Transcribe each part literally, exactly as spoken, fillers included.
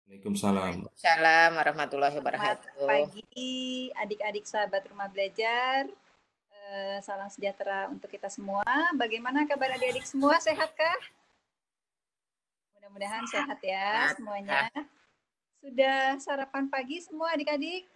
Waalaikumsalam. Waalaikumsalam warahmatullahi Selamat wabarakatuh. pagi adik-adik sahabat rumah belajar. Eh, salam sejahtera untuk kita semua. Bagaimana kabar adik-adik semua? Sehatkah? Mudah-mudahan sehat ya Sehat. semuanya. Sudah sarapan pagi semua adik-adik?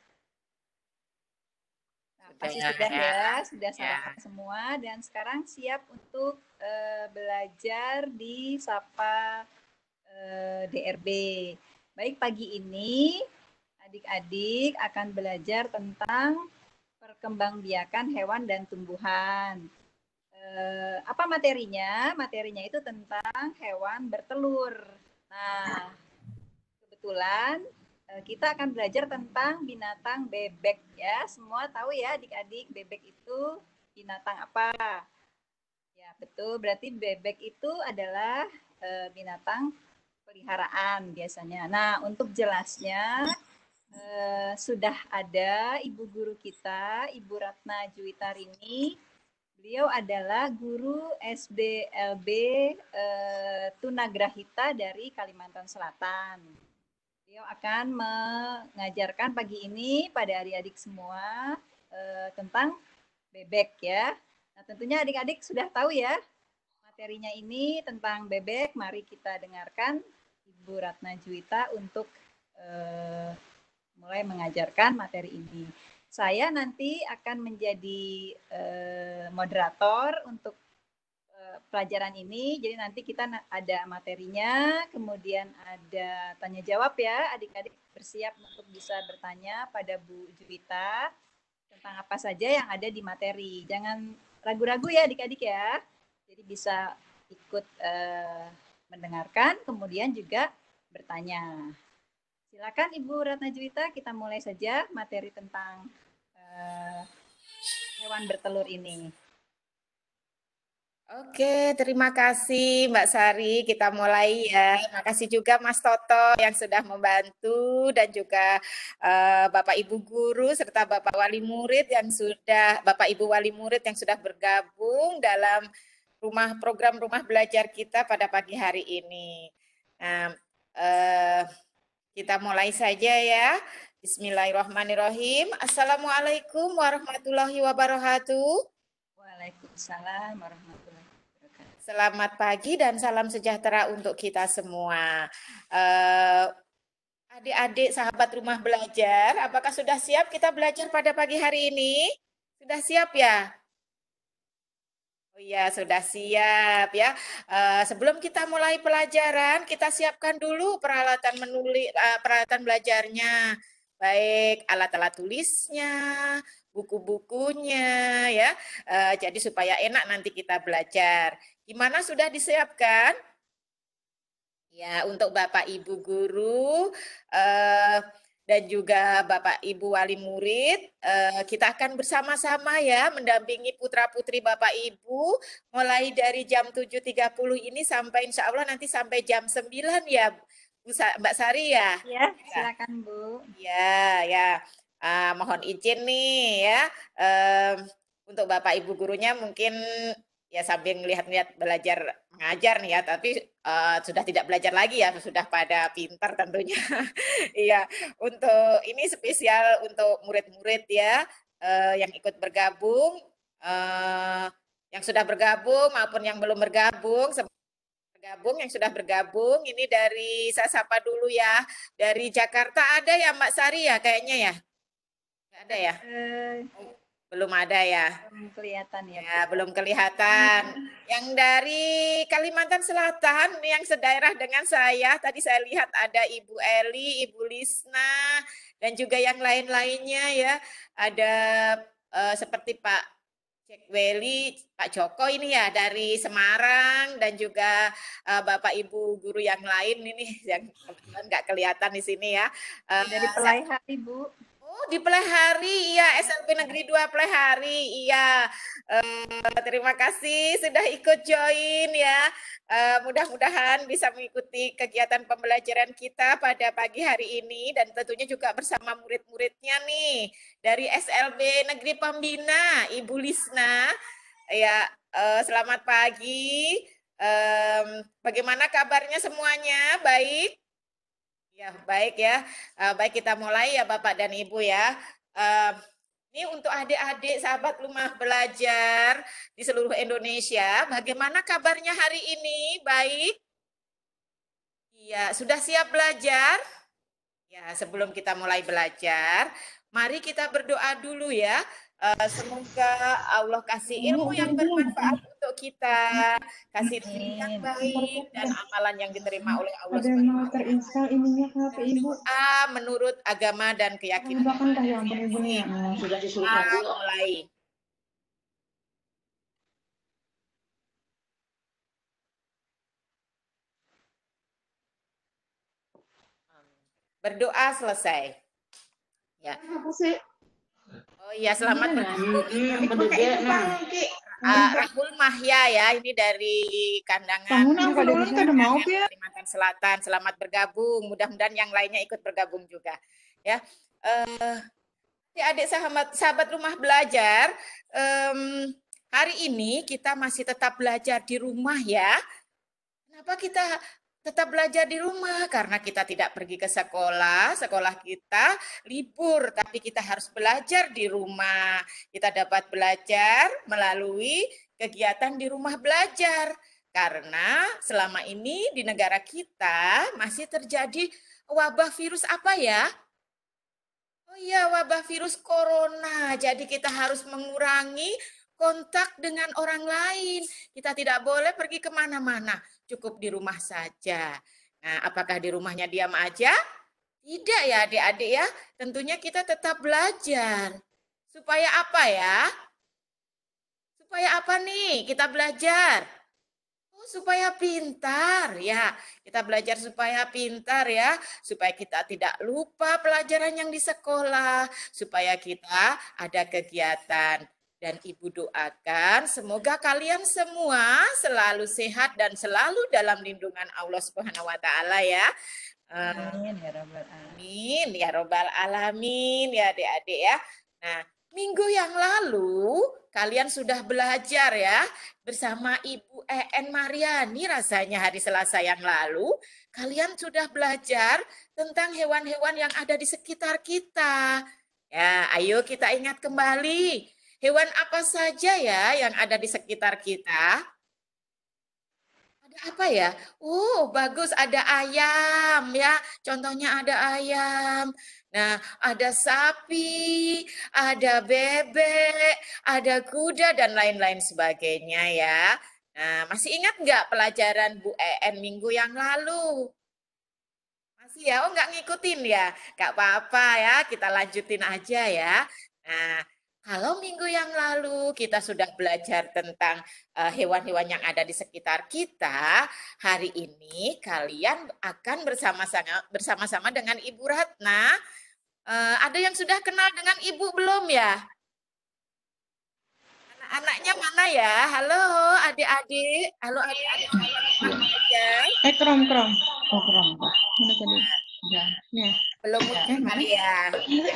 Nah, pasti Sudah sudah ya. ya, sudah Ya. sarapan semua dan sekarang siap untuk eh, belajar di Sapa eh, D R B. Baik, pagi ini adik-adik akan belajar tentang perkembangbiakan hewan dan tumbuhan. Eh, apa materinya? Materinya itu tentang hewan bertelur. Nah, kebetulan eh, kita akan belajar tentang binatang bebek ya. Semua tahu ya adik-adik, bebek itu binatang apa? Ya, betul. Berarti bebek itu adalah eh, binatang peliharaan biasanya. Nah, untuk jelasnya eh, sudah ada ibu guru kita, Ibu Ratna Juwitarini. Beliau adalah guru S D L B eh, Tunagrahita dari Kalimantan Selatan. Beliau akan mengajarkan pagi ini pada adik-adik semua eh, tentang bebek ya. Nah, tentunya adik-adik sudah tahu ya materinya ini tentang bebek. Mari kita dengarkan Ibu Ratna Juwita untuk eh, mulai mengajarkan materi ini. Saya nanti akan menjadi eh, moderator untuk eh, pelajaran ini. Jadi nanti kita ada materinya, kemudian ada tanya jawab ya. Adik-adik bersiap untuk bisa bertanya pada Bu Juwita tentang apa saja yang ada di materi. Jangan ragu-ragu ya adik-adik ya. Jadi bisa ikut eh, mendengarkan, kemudian juga bertanya. Silakan Ibu Ratna Juwita, kita mulai saja materi tentang uh, hewan bertelur ini. Oke, terima kasih Mbak Sari. Kita mulai ya. Terima kasih juga Mas Toto yang sudah membantu dan juga uh, Bapak Ibu guru serta Bapak wali murid yang sudah Bapak Ibu wali murid yang sudah bergabung dalam rumah program rumah belajar kita pada pagi hari ini. Nah, uh, kita mulai saja ya. Bismillahirrahmanirrahim. Assalamualaikum warahmatullahi wabarakatuh. Waalaikumsalam warahmatullahi wabarakatuh. Selamat pagi dan salam sejahtera untuk kita semua. Uh, Adik-adik sahabat rumah belajar, apakah sudah siap kita belajar pada pagi hari ini? Sudah siap ya? Oh iya, sudah siap ya. Uh, sebelum kita mulai pelajaran, kita siapkan dulu peralatan menulis, uh, peralatan belajarnya, baik alat-alat tulisnya, buku-bukunya, ya. Uh, jadi supaya enak nanti kita belajar. Gimana sudah disiapkan? Ya, untuk Bapak Ibu guru. Uh, dan juga Bapak Ibu wali murid, eh, kita akan bersama-sama ya mendampingi putra-putri Bapak Ibu mulai dari jam tujuh tiga puluh ini sampai insya Allah nanti sampai jam sembilan ya Bu Sa Mbak Sari ya. Ya, silakan Bu. Ya, ya. Uh, mohon izin nih ya. Um, untuk Bapak Ibu gurunya mungkin ya sambil melihat-lihat belajar mengajar nih ya, tapi uh, sudah tidak belajar lagi ya, sudah pada pintar tentunya. Iya, untuk ini spesial untuk murid-murid ya uh, yang ikut bergabung, uh, yang sudah bergabung maupun yang belum bergabung, bergabung yang sudah bergabung. Ini dari saya sapa dulu ya, dari Jakarta ada ya Mbak Sari ya kayaknya ya, nggak ada ya? Eh, Belum ada ya? belum kelihatan ya, Ya, Bu. belum kelihatan. Yang dari Kalimantan Selatan, yang sedaerah dengan saya, tadi saya lihat ada Ibu Eli, Ibu Lisna, dan juga yang lain-lainnya ya. Ada uh, seperti Pak Cek Weli, Pak Joko ini ya dari Semarang, dan juga uh, Bapak Ibu guru yang lain ini yang kebetulan nggak kelihatan di sini ya. Uh, Dari Pelaihari, Bu. Oh, di Plehari, iya, S L P Negeri dua Plehari, iya. Uh, terima kasih sudah ikut join ya. Uh, mudah-mudahan bisa mengikuti kegiatan pembelajaran kita pada pagi hari ini dan tentunya juga bersama murid-muridnya nih dari S L B Negeri Pembina, Ibu Lisna. Ya, uh, selamat pagi. Um, bagaimana kabarnya semuanya? Baik? Ya, baik ya. Uh, baik, kita mulai ya Bapak dan Ibu ya. Uh, ini untuk adik-adik sahabat rumah belajar di seluruh Indonesia. Bagaimana kabarnya hari ini? Baik? Iya, sudah siap belajar? Ya, sebelum kita mulai belajar, mari kita berdoa dulu ya. Uh, semoga Allah kasih ilmu yang bermanfaat untuk kita, kasih rezeki yang baik dan amalan yang diterima oleh Allah Ada yang mau terinstall ininya H P Ibu. Doa menurut agama dan keyakinan. Bahkan ya ampun Ibu nih ya. Sudah disuruh mulai. Berdoa selesai. Ya. Apa sih? Oh iya, selamat bergabung. Uh, Rahul Mahya ya, ini dari kandangan Kalimantan Selatan. Selamat bergabung. Mudah-mudahan yang lainnya ikut bergabung juga. Ya, uh, adik sahabat sahabat rumah belajar. Um, hari ini kita masih tetap belajar di rumah ya. Kenapa kita tetap belajar di rumah? Karena kita tidak pergi ke sekolah, sekolah kita libur, tapi kita harus belajar di rumah. Kita dapat belajar melalui kegiatan di rumah belajar. Karena selama ini di negara kita masih terjadi wabah virus apa ya? Oh iya, wabah virus corona. Jadi kita harus mengurangi kontak dengan orang lain. Kita tidak boleh pergi kemana-mana. Cukup di rumah saja. Nah, apakah di rumahnya diam aja? Tidak ya adik-adik ya. Tentunya kita tetap belajar. Supaya apa ya? Supaya apa nih kita belajar? Oh, supaya pintar ya. Kita belajar supaya pintar ya. Supaya kita tidak lupa pelajaran yang di sekolah. Supaya kita ada kegiatan. Dan Ibu doakan semoga kalian semua selalu sehat dan selalu dalam lindungan Allah Subhanahu wa taala ya. Amin ya rabbal alamin. Amin ya rabbal alamin ya Adik-adik ya. Nah, minggu yang lalu kalian sudah belajar ya bersama Ibu E N Mariani, rasanya hari Selasa yang lalu kalian sudah belajar tentang hewan-hewan yang ada di sekitar kita. Ya, ayo kita ingat kembali. Hewan apa saja ya yang ada di sekitar kita? Ada apa ya? Oh, bagus, ada ayam ya. Contohnya ada ayam. Nah, ada sapi, ada bebek, ada kuda dan lain-lain sebagainya ya. Nah, masih ingat nggak pelajaran Bu E N minggu yang lalu? Masih ya? Oh, nggak ngikutin ya? Nggak apa-apa ya, kita lanjutin aja ya. Nah, kalau minggu yang lalu kita sudah belajar tentang hewan-hewan uh, yang ada di sekitar kita, hari ini kalian akan bersama-sama bersama-sama dengan Ibu Ratna. Uh, ada yang sudah kenal dengan Ibu belum ya? Anak-anaknya mana ya? Halo adik-adik. Halo adik-adik. Eh, krom, krom. Oh, krom. Mana tadi? Ya. Ya. Belum mungkin kali ya.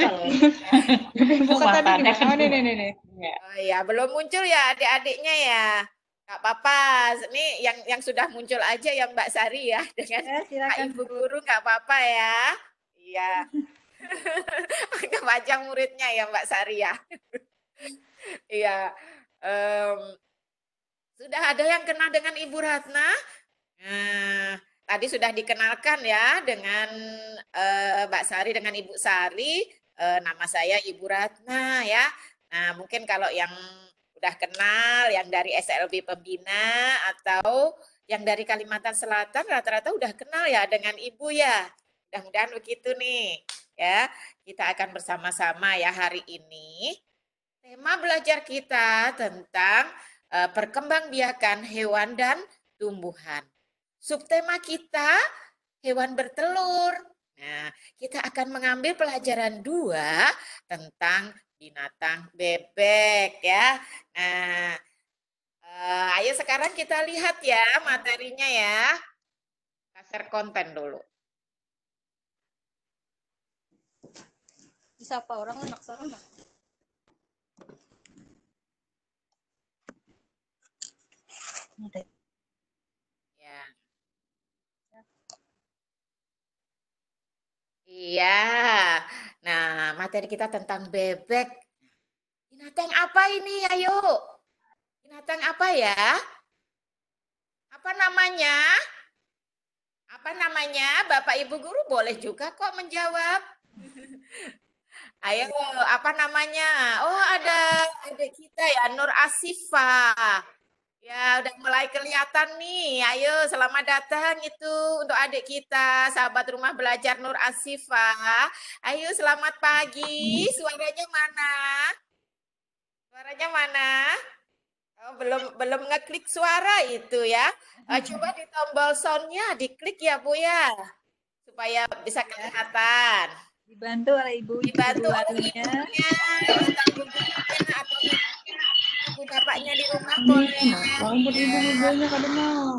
Bukan tadi gimana? Oh, nih, nih, nih. Oh ya, belum muncul ya adik-adiknya ya. Nggak apa-apa. Ini yang yang sudah muncul aja ya Mbak Sari ya. Dengan ya, silakan, Ibu Guru nggak apa-apa ya. Iya. Kepanjang muridnya ya Mbak Sari ya. Iya. Um, sudah ada yang kenal dengan Ibu Ratna? Nah, tadi sudah dikenalkan ya dengan uh, Mbak Sari dengan Ibu Sari. Uh, nama saya Ibu Ratna ya. Nah, mungkin kalau yang udah kenal, yang dari S L B Pembina atau yang dari Kalimantan Selatan, rata-rata udah kenal ya dengan Ibu ya. Mudah-mudahan begitu nih. Ya, kita akan bersama-sama ya hari ini. Tema belajar kita tentang uh, perkembangbiakan hewan dan tumbuhan. Subtema kita, hewan bertelur. Nah, kita akan mengambil pelajaran dua tentang binatang bebek ya. Nah, uh, ayo sekarang kita lihat ya materinya ya. Share konten dulu. Bisa apa orang anak sana? Ya. Iya. Nah, materi kita tentang bebek. Binatang apa ini? Ayo. Binatang apa ya? Apa namanya? Apa namanya? Bapak Ibu guru boleh juga kok menjawab. Ayo, apa namanya? Oh, ada adik kita ya, Nur Asifa. Ya, udah mulai kelihatan nih. Ayo, selamat datang itu untuk adik kita, sahabat rumah belajar Nur Asifa. Ayo, selamat pagi. Suaranya mana? Suaranya mana? Oh, belum belum ngeklik suara itu ya. Eh, coba di tombol soundnya diklik ya Bu ya, supaya bisa kelihatan. Dibantu oleh ibu Dibantu oleh gurunya. ibunya, entah ibu gurunya atau ibu, ibu bapaknya di rumah boleh. Rambut ibu gurunya kadang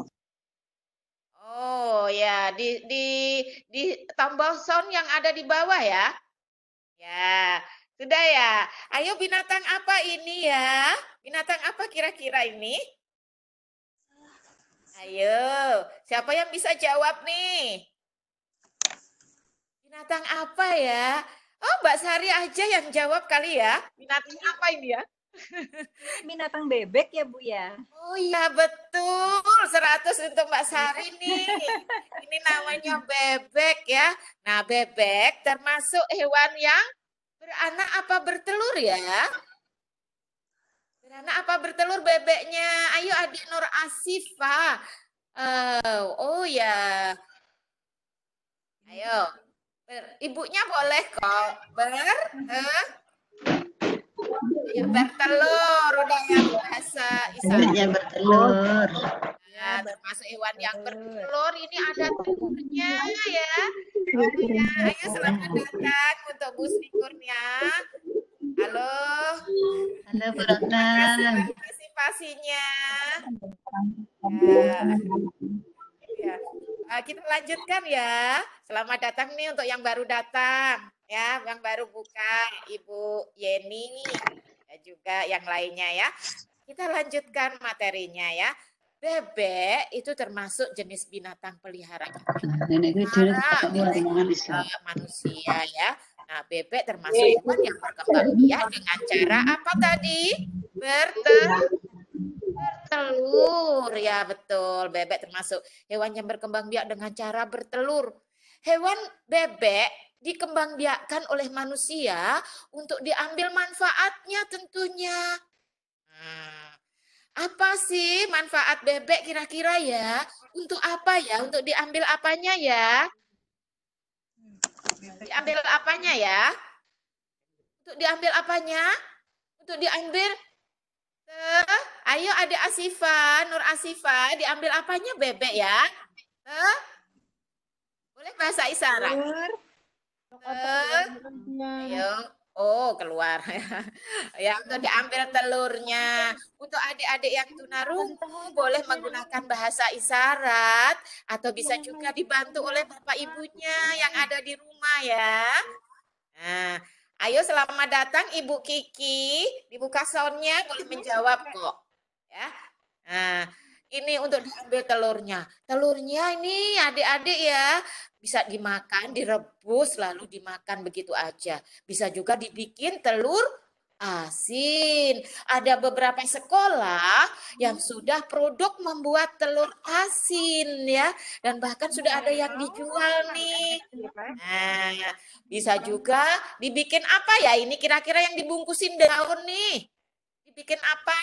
Oh ya, di di di tombol sound yang ada di bawah ya. Ya, sudah ya. Ayo binatang apa ini ya? Binatang apa kira-kira ini? Ayo, siapa yang bisa jawab nih? Binatang apa ya? Oh, Mbak Sari aja yang jawab kali ya. Binatang apa ini ya? Binatang bebek ya Bu ya? Oh iya betul, seratus untuk Mbak Sari nih. Ini namanya bebek ya. Nah, bebek termasuk hewan yang beranak apa bertelur ya? Beranak apa bertelur bebeknya? Ayo adik Nur Asifa. Uh, oh ya. Ayo. Ber, ibunya boleh kok. Ber, eh, ya, bertelur udah yang bahasa Isyarat. Ya bertelur. Nah, termasuk hewan yang bertelur ini ada telurnya ya. Oh ya, ayo selamat datang untuk Bu Sri Kurnia. Halo. Halo Bu Terima kasih Dokter. partisipasinya. Ya. Ya. Uh, kita lanjutkan ya. Selamat datang nih untuk yang baru datang ya, yang baru buka Ibu Yeni dan juga yang lainnya ya. Kita lanjutkan materinya ya. Bebek itu termasuk jenis binatang peliharaan uh, manusia ya. Nah, bebek termasuk hewan yang berkembang biak dengan cara apa tadi? Bertelur. Bertelur, ya betul. Bebek termasuk hewan yang berkembang biak dengan cara bertelur. Hewan bebek dikembangbiakkan oleh manusia untuk diambil manfaatnya tentunya. Hmm. Apa sih manfaat bebek kira-kira ya? Untuk apa ya? Untuk diambil apanya ya? Diambil apanya ya? Untuk diambil apanya? Untuk diambil Eh, ayo adik Asifa, Nur Asifa, diambil apanya bebek ya? Eh, boleh bahasa isyarat? Eh, ayo, oh keluar ya, untuk diambil telurnya. Untuk adik-adik yang tunarungu boleh menggunakan bahasa isyarat atau bisa juga dibantu oleh bapak ibunya yang ada di rumah ya. Nah, ayo selamat datang Ibu Kiki. Dibuka soundnya boleh menjawab kok. Ya. Nah, ini untuk diambil telurnya. Telurnya ini adik-adik ya bisa dimakan, direbus lalu dimakan begitu aja. Bisa juga dibikin telur asin. Ada beberapa sekolah yang sudah produk membuat telur asin ya, dan bahkan sudah ada yang dijual nih. Nah, bisa juga dibikin apa ya? Ini kira-kira yang dibungkusin daun nih. Dibikin apa?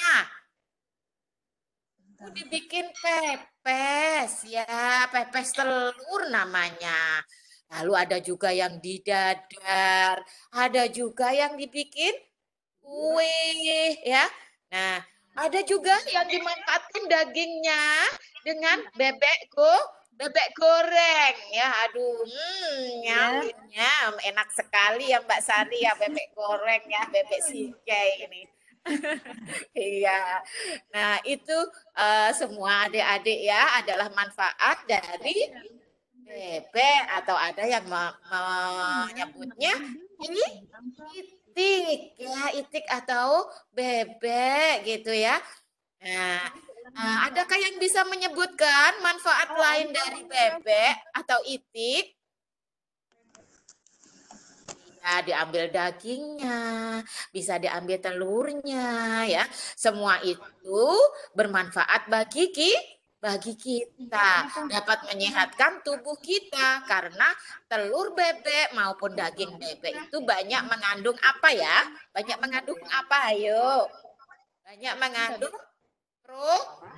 Oh, dibikin pepes ya, pepes telur namanya. Lalu ada juga yang didadar, ada juga yang dibikin kue ya. Nah, ada juga yang dimanfaatkan dagingnya dengan bebek go, bebek goreng ya. Aduh, hmm, nyam, nyam, enak sekali ya Mbak Sari ya bebek goreng ya, bebek singkai ini. Iya. Nah, itu uh, semua adik-adik ya adalah manfaat dari bebek, atau ada yang menyebutnya ini itik ya, itik atau bebek gitu ya. Nah, uh, adakah yang bisa menyebutkan manfaat lain dari bebek atau itik? bisa diambil dagingnya, bisa diambil telurnya, ya. Semua itu bermanfaat bagi kita. Bagi kita dapat menyehatkan tubuh kita karena telur bebek maupun daging bebek itu banyak mengandung apa ya? Banyak mengandung apa? Ayo. Banyak mengandung pro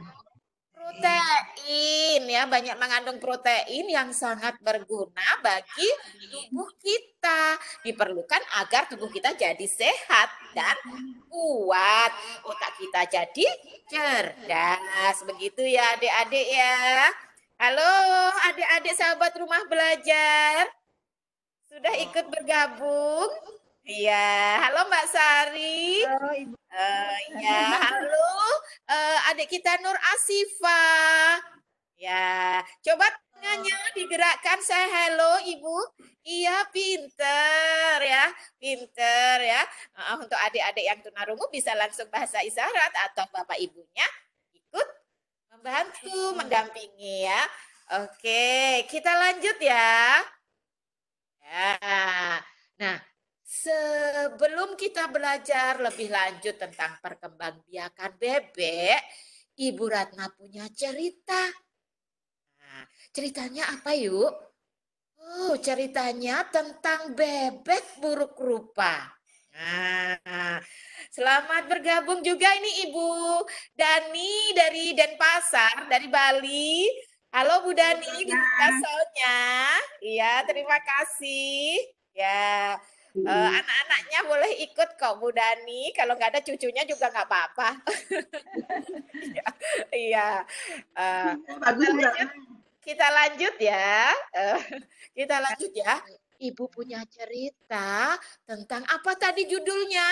protein ya, banyak mengandung protein yang sangat berguna bagi tubuh kita. Diperlukan agar tubuh kita jadi sehat dan kuat. Otak kita jadi cerdas. Begitu ya adik-adik ya. Halo adik-adik sahabat rumah belajar. Sudah ikut bergabung? Iya, halo Mbak Sari. Halo Ibu. Uh, ya, halo uh, adik kita Nur Asifa. Ya, coba tangannya digerakkan, saya halo Ibu. Iya, pinter ya, pinter ya. Uh, untuk adik-adik yang tunarungu bisa langsung bahasa isyarat atau Bapak Ibunya ikut membantu, mendampingi ya. Oke, kita lanjut ya. Ya, nah. Sebelum kita belajar lebih lanjut tentang perkembangbiakan bebek, Ibu Ratna punya cerita. Nah, ceritanya apa yuk? Oh, ceritanya tentang bebek buruk rupa. Nah, selamat bergabung juga ini Ibu Dani dari Denpasar, dari Bali. Halo Bu Dani, dibuka soalnya. Iya, terima kasih. Ya. Uh, anak-anaknya boleh ikut kok Bu Dani, kalau nggak ada cucunya juga nggak apa-apa. Iya, uh, kita, lanjut, kita lanjut ya, uh, kita lanjut ya. Ibu punya cerita tentang apa tadi judulnya?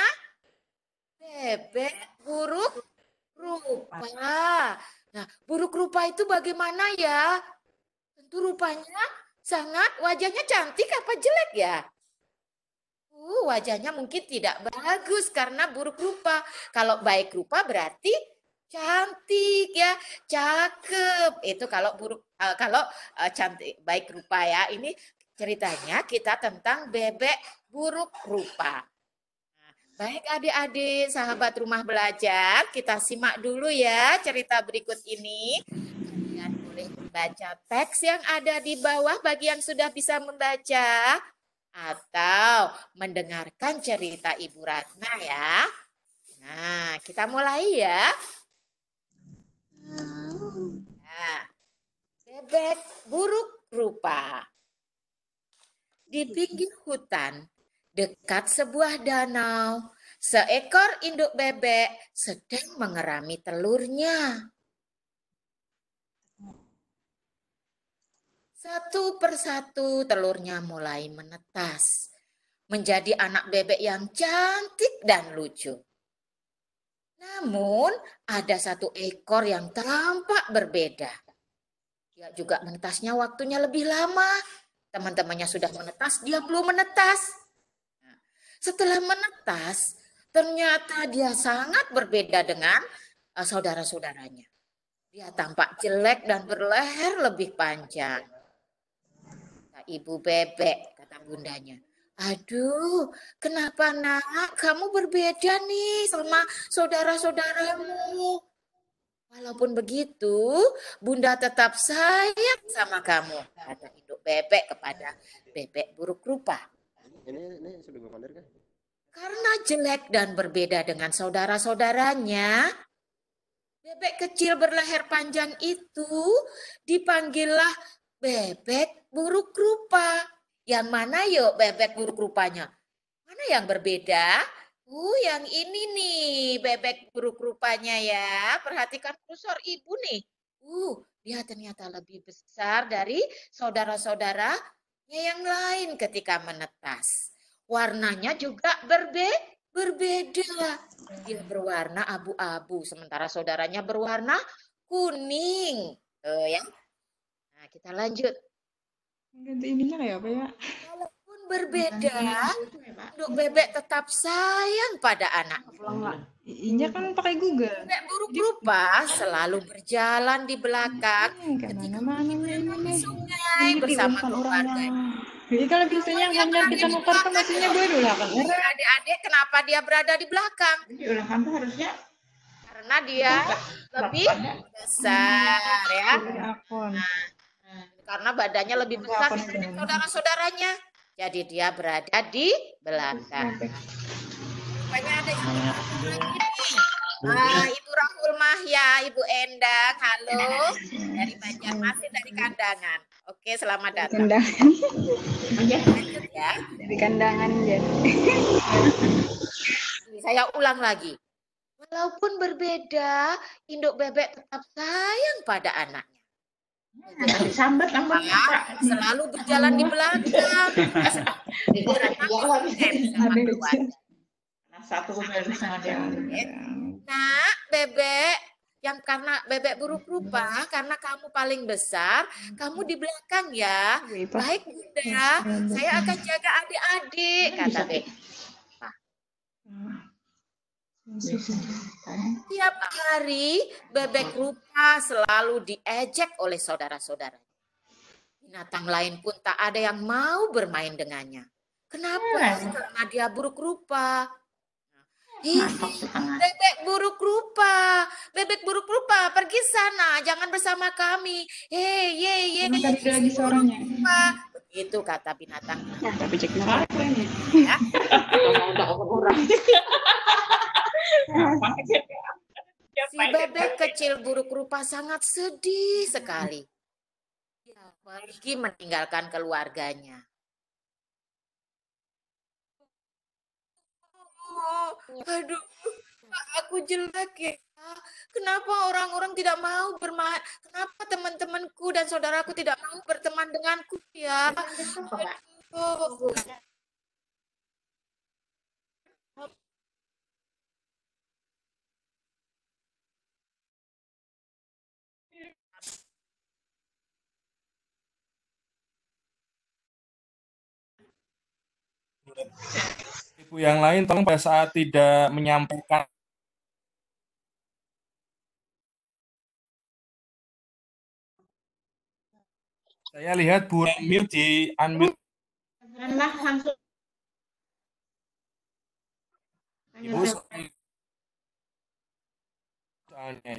Bebek buruk rupa. Nah, buruk rupa itu bagaimana ya? Tentu rupanya sangat, wajahnya cantik apa jelek ya? Uh, wajahnya mungkin tidak bagus karena buruk rupa. Kalau baik rupa berarti cantik ya, cakep. Itu kalau buruk, uh, kalau uh, cantik, baik rupa ya. Ini ceritanya kita tentang bebek buruk rupa. Nah, baik adik-adik, sahabat rumah belajar, kita simak dulu ya cerita berikut ini. Kalian boleh membaca teks yang ada di bawah bagi yang sudah bisa membaca. Atau mendengarkan cerita Ibu Ratna ya. Nah, kita mulai ya. Nah, bebek buruk rupa. Di pinggir hutan, dekat sebuah danau, seekor induk bebek sedang mengerami telurnya. Satu persatu telurnya mulai menetas, menjadi anak bebek yang cantik dan lucu. Namun ada satu ekor yang tampak berbeda. Dia juga menetasnya waktunya lebih lama. Teman-temannya sudah menetas, dia belum menetas. Setelah menetas, ternyata dia sangat berbeda dengan uh, saudara-saudaranya. Dia tampak jelek dan berleher lebih panjang. Ibu bebek, kata bundanya. Aduh, kenapa nak? Kamu berbeda nih sama saudara-saudaramu. Walaupun begitu, bunda tetap sayang sama kamu, kata induk bebek kepada bebek buruk rupa. Ini, ini sudah kan? Karena jelek dan berbeda dengan saudara-saudaranya, bebek kecil berleher panjang itu dipanggillah bebek buruk rupa. Yang mana yuk bebek buruk rupanya? Mana yang berbeda? Uh, yang ini nih bebek buruk rupanya ya. Perhatikan kursor ibu nih. Uh, dia ternyata lebih besar dari saudara-saudaranya yang lain ketika menetas. Warnanya juga berbe berbeda. Dia berwarna abu-abu, sementara saudaranya berwarna kuning. Tuh ya. Nah, kita lanjut. Ganti ininya kayak apa ya? Walaupun berbeda, induk bebek tetap sayang pada anak. Inya kan pakai Google. Bebek buruk rupa selalu berjalan di belakang Hmm, ketika mana pergi ini berenang di nih? sungai Ini bersama bukan keluarga. orangnya. Jadi kalau biasanya hanya kita muter kan maksudnya gue di belakang. Adik-adik kenapa dia berada di belakang? Di belakang tuh harusnya Karena dia lebih besar ya. akun. Karena badannya lebih besar dari saudara-saudaranya. Jadi dia berada di belakang. Rupanya ada ibu lagi nih. Ah, Ibu Rahul Mahya, Ibu Endang, halo. Dari Banjarmasin, dari Kandangan. Oke, selamat datang. Kandangan. Lanjut ya. Dari kandangan ya. Saya ulang lagi. Walaupun berbeda, induk bebek tetap sayang pada anaknya. Sambat sama Selalu berjalan di belakang. Satu sama dia. Nak, bebek yang karena bebek buruk rupa, karena kamu paling besar, kamu di belakang ya. Baik Bunda, saya akan jaga adik-adik, kata bebek. Tiap hari bebek rupa selalu diejek oleh saudara-saudara. Binatang lain pun tak ada yang mau bermain dengannya. Kenapa? Karena dia buruk rupa. Ih, bebek buruk rupa, bebek buruk rupa, pergi sana, jangan bersama kami. Hei, ye, ye, Tadi lagi suaranya. Begitu kata binatang. Tapi cek ya. Si bebek kecil buruk rupa sangat sedih sekali. Dia pergi meninggalkan keluarganya. Oh, aduh, aku jelek ya. Kenapa orang-orang tidak mau bermain? Kenapa teman-temanku dan saudaraku tidak mau berteman denganku ya? Aduh. Ibu yang lain tolong pada saat tidak menyampaikan saya lihat Bu Ramil di unmute. Lah langsung. Ibu soalnya.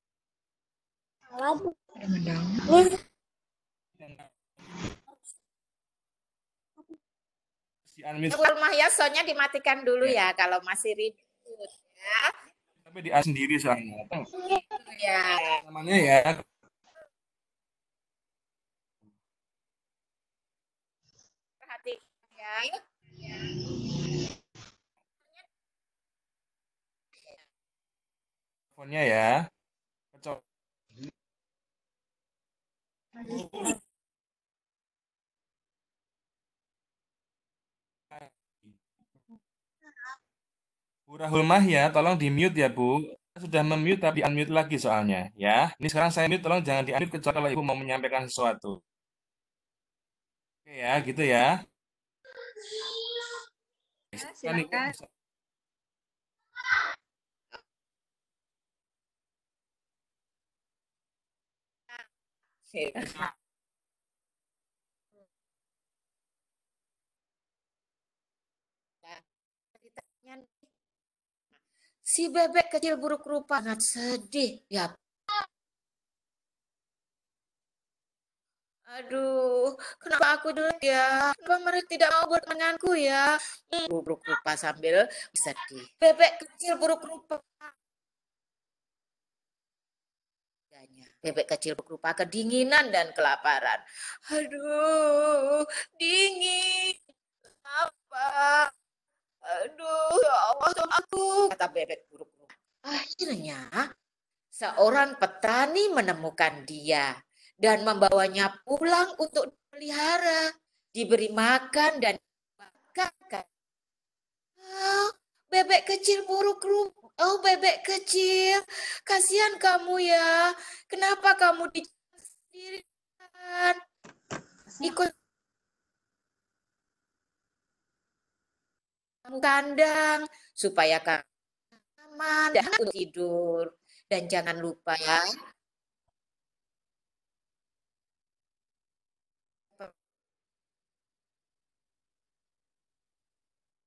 Si unmute. Ibu Mahya, soalnya dimatikan dulu ya kalau masih ribut ya. Tapi di sendiri soalnya. Ya. Namanya ya. Perhatikan ya. Teleponnya ya. Kecok. Bu Rahul Mahya, tolong di mute ya Bu. Sudah memute tapi unmute lagi soalnya ya. Ini sekarang saya mute, tolong jangan di unmute kecuali kalau Ibu mau menyampaikan sesuatu. Oke ya, gitu ya. Ya, silakan. Si bebek kecil buruk rupa sangat sedih. Ya. Aduh, kenapa aku dulu ya? Kenapa mereka tidak mau bertemananku ya? Hmm, buruk rupa sambil sedih. Bebek kecil buruk rupa. Bebek kecil buruk rupa kedinginan dan kelaparan. Aduh, dingin. Apa? Aduh, ya Allah, aku. Kata bebek buruk rupa. Akhirnya, seorang petani menemukan dia dan membawanya pulang untuk dipelihara, diberi makan dan dibakar. Oh, bebek kecil buruk rupa. Oh, bebek kecil, kasihan kamu ya. Kenapa kamu dijaga sendirian? Ikut kamu kandang supaya kamu aman dan untuk tidur. Dan jangan lupa ya,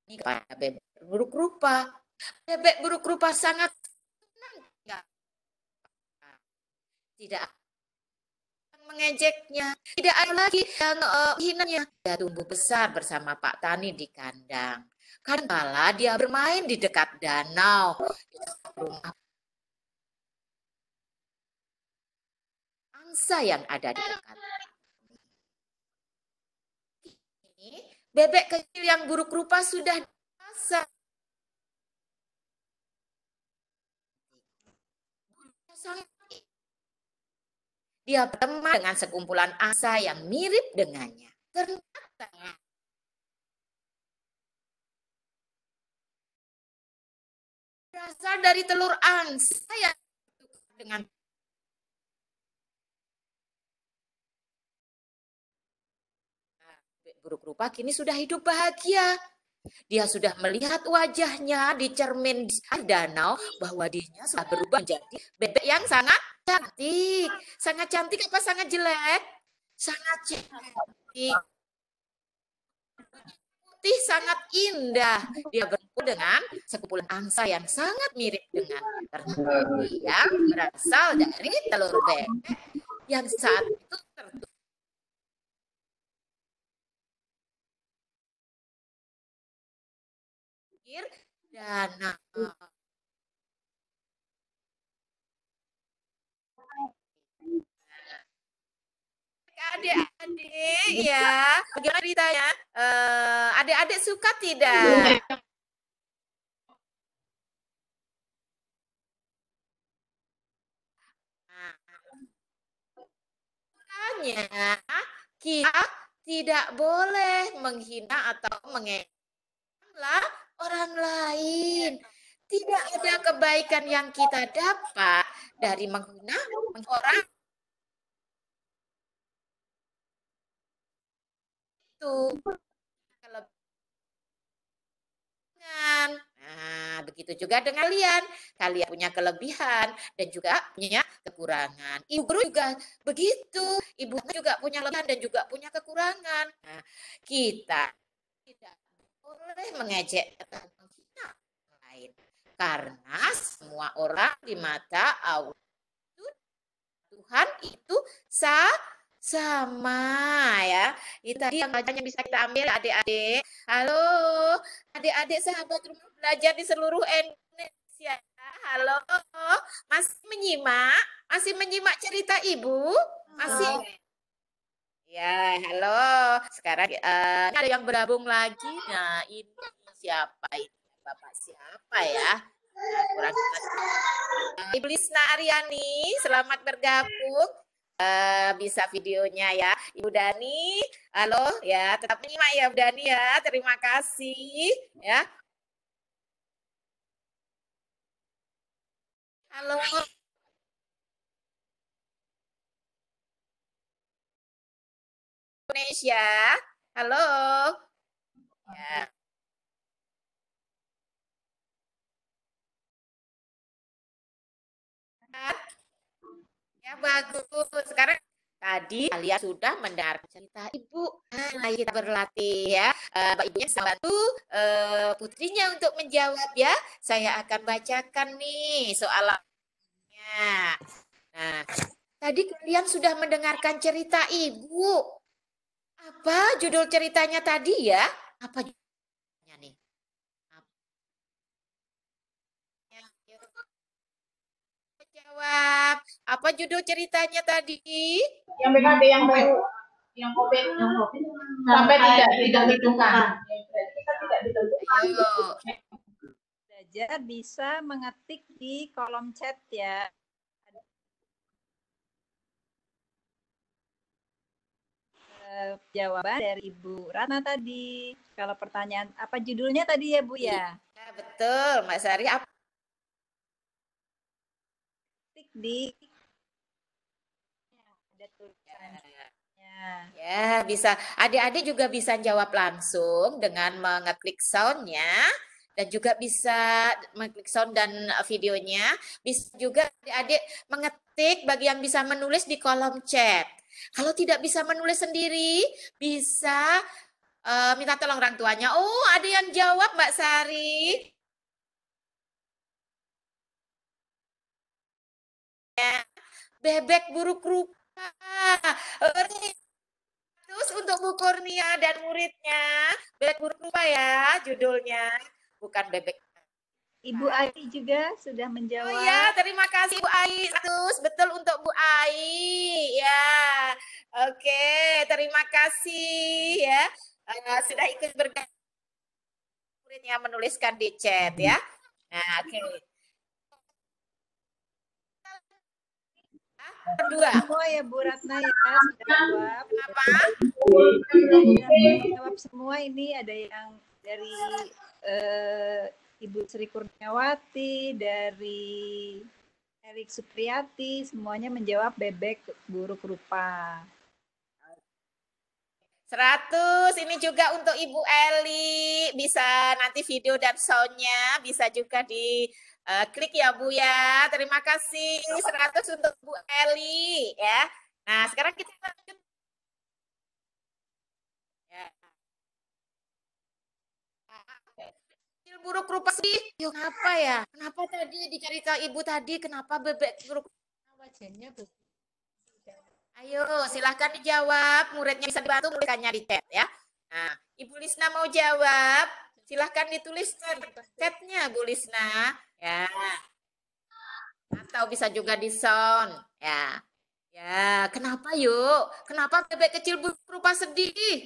kepada bebek buruk rupa. Bebek buruk rupa sangat senang. Tidak mengejeknya, tidak ada lagi yang uh, hinanya. Dia tumbuh besar bersama Pak Tani di kandang. Kadangkala dia bermain di dekat danau, di dekat rumah angsa yang ada di dekat. Ini bebek kecil yang buruk rupa sudah dewasa. Dia berteman dengan sekumpulan angsa yang mirip dengannya. Ternyata berasal dari telur angsa yang dengan buruk rupa kini sudah hidup bahagia. Dia sudah melihat wajahnya di cermin di danau bahwa dirinya sudah berubah menjadi bebek yang sangat cantik. Sangat cantik apa sangat jelek? Sangat cantik. Putih sangat indah. Dia berkumpul dengan sekumpulan angsa yang sangat mirip dengan dia berasal dari telur bebek yang saat itu tertutup danau. Adik-adik ya, bagaimana ceritanya? Uh, adik-adik suka tidak? Makanya kita tidak boleh menghina atau mengejeklah orang lain. Tidak ada kebaikan yang kita dapat dari menghina orang itu. Nah, begitu juga dengan kalian. Kalian punya kelebihan dan juga punya kekurangan. Ibu guru juga begitu. Ibu juga punya kelebihan dan juga punya kekurangan. Nah, kita tidak boleh mengejek atau menghina orang lain. Karena semua orang di mata Allah Tuhan itu sah sama ya. Itu tadi yang bacanya bisa kita ambil adik-adik. Halo, adik-adik sahabat rumah belajar di seluruh Indonesia. Halo, masih menyimak? Masih menyimak cerita Ibu? Masih? Ya, halo. Sekarang uh, ada yang bergabung lagi. Nah, ini siapa ini? Bapak siapa ya? Nah, kurang Ibu Lisna Aryani, selamat bergabung. Uh, bisa videonya ya Ibu Dani. Halo ya, tetap menyimak ya Bu Dani ya. Terima kasih ya. Halo. Indonesia. Halo. Ya. Ya bagus. Sekarang tadi kalian sudah mendengar cerita Ibu. Nah, kita berlatih ya. Uh, Mbak Ibunya bisa bantu uh, putrinya untuk menjawab ya. Saya akan bacakan nih soalannya. Nah, tadi kalian sudah mendengarkan cerita Ibu. Apa judul ceritanya tadi ya? Apa judulnya nih? Jawab. Apa judul ceritanya tadi? Yang B K B yang baru, yang COVID, yang COVID sampai tidak tidak ditentukan. Kita tidak ditentukan. Belajar bisa mengetik di kolom chat ya. Jawaban dari Ibu Ratna tadi. Kalau pertanyaan apa judulnya tadi ya Bu ya? Ya betul, Mbak Sari. Apa? Di ada tulisannya. Ya, bisa. Adik-adik juga bisa jawab langsung dengan mengeklik soundnya dan juga bisa mengeklik sound dan videonya. Bisa juga adik-adik mengetik bagi yang bisa menulis di kolom chat. Kalau tidak bisa menulis sendiri, bisa eh, minta tolong orang tuanya. Oh, ada yang jawab Mbak Sari. Ya, bebek buruk rupa. Eh, Terus untuk Bu Kurnia dan muridnya, bebek buruk rupa ya judulnya, bukan bebek. Ibu Ai juga sudah Oh menjawab. ya, terima kasih Bu Ai. Terus betul untuk Bu Ai. Ya, oke, terima kasih ya. Eh, sudah ikut bergabung muridnya menuliskan di chat ya. Nah, oke. Kedua, Semua ya Bu Ratna ya sudah jawab. kenapa? Sudah jawab semua ini ada yang dari eh, Ibu Sri Kurniawati, dari Erik Supriyati, semuanya menjawab bebek buruk rupa. seratus ini juga untuk Ibu Eli, bisa nanti video dan soundnya bisa juga di uh, klik ya Bu ya. Terima kasih seratus untuk Bu Eli ya. Nah sekarang kita lanjut ya. Kecil buruk rupa sedih. Yo kenapa ya? Kenapa tadi dicerita Ibu tadi kenapa bebek buruk wajahnya bebek? Ayo, silahkan dijawab. Muridnya bisa dibantu tulisannya di chat ya. Nah, Ibu Lisna mau jawab, silahkan ditulis chatnya Bu Lisna. Ya. Atau bisa juga di sound. Ya. Ya, kenapa yuk? Kenapa bebek kecil berupa sedih?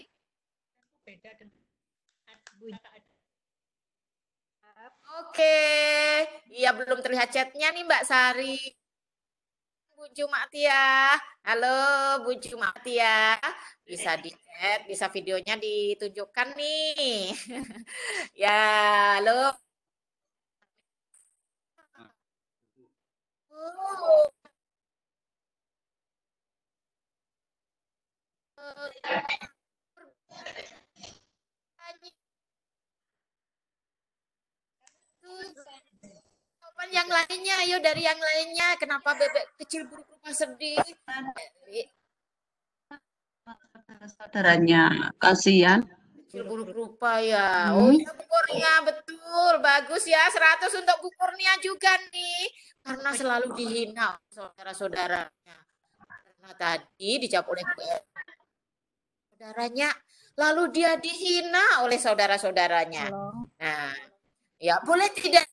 Oke. Iya, belum terlihat chatnya nih Mbak Sari. Bu Jumatia, halo Bu Jumatia, bisa di chat, bisa videonya ditunjukkan nih. Ya, halo. Oh. Jawaban yang lainnya, ayo dari yang lainnya. Kenapa bebek kecil buruk rupa sedih? Saudaranya kasihan. Kecil buruk rupa ya. Oh iya Bu Kurnia, betul. Bagus ya. seratus untuk Bu Kurnia juga nih. Karena selalu dihina saudara-saudaranya. Karena tadi dijawab oleh Bu El. Saudaranya, lalu dia dihina oleh saudara-saudaranya. Nah, ya boleh tidak?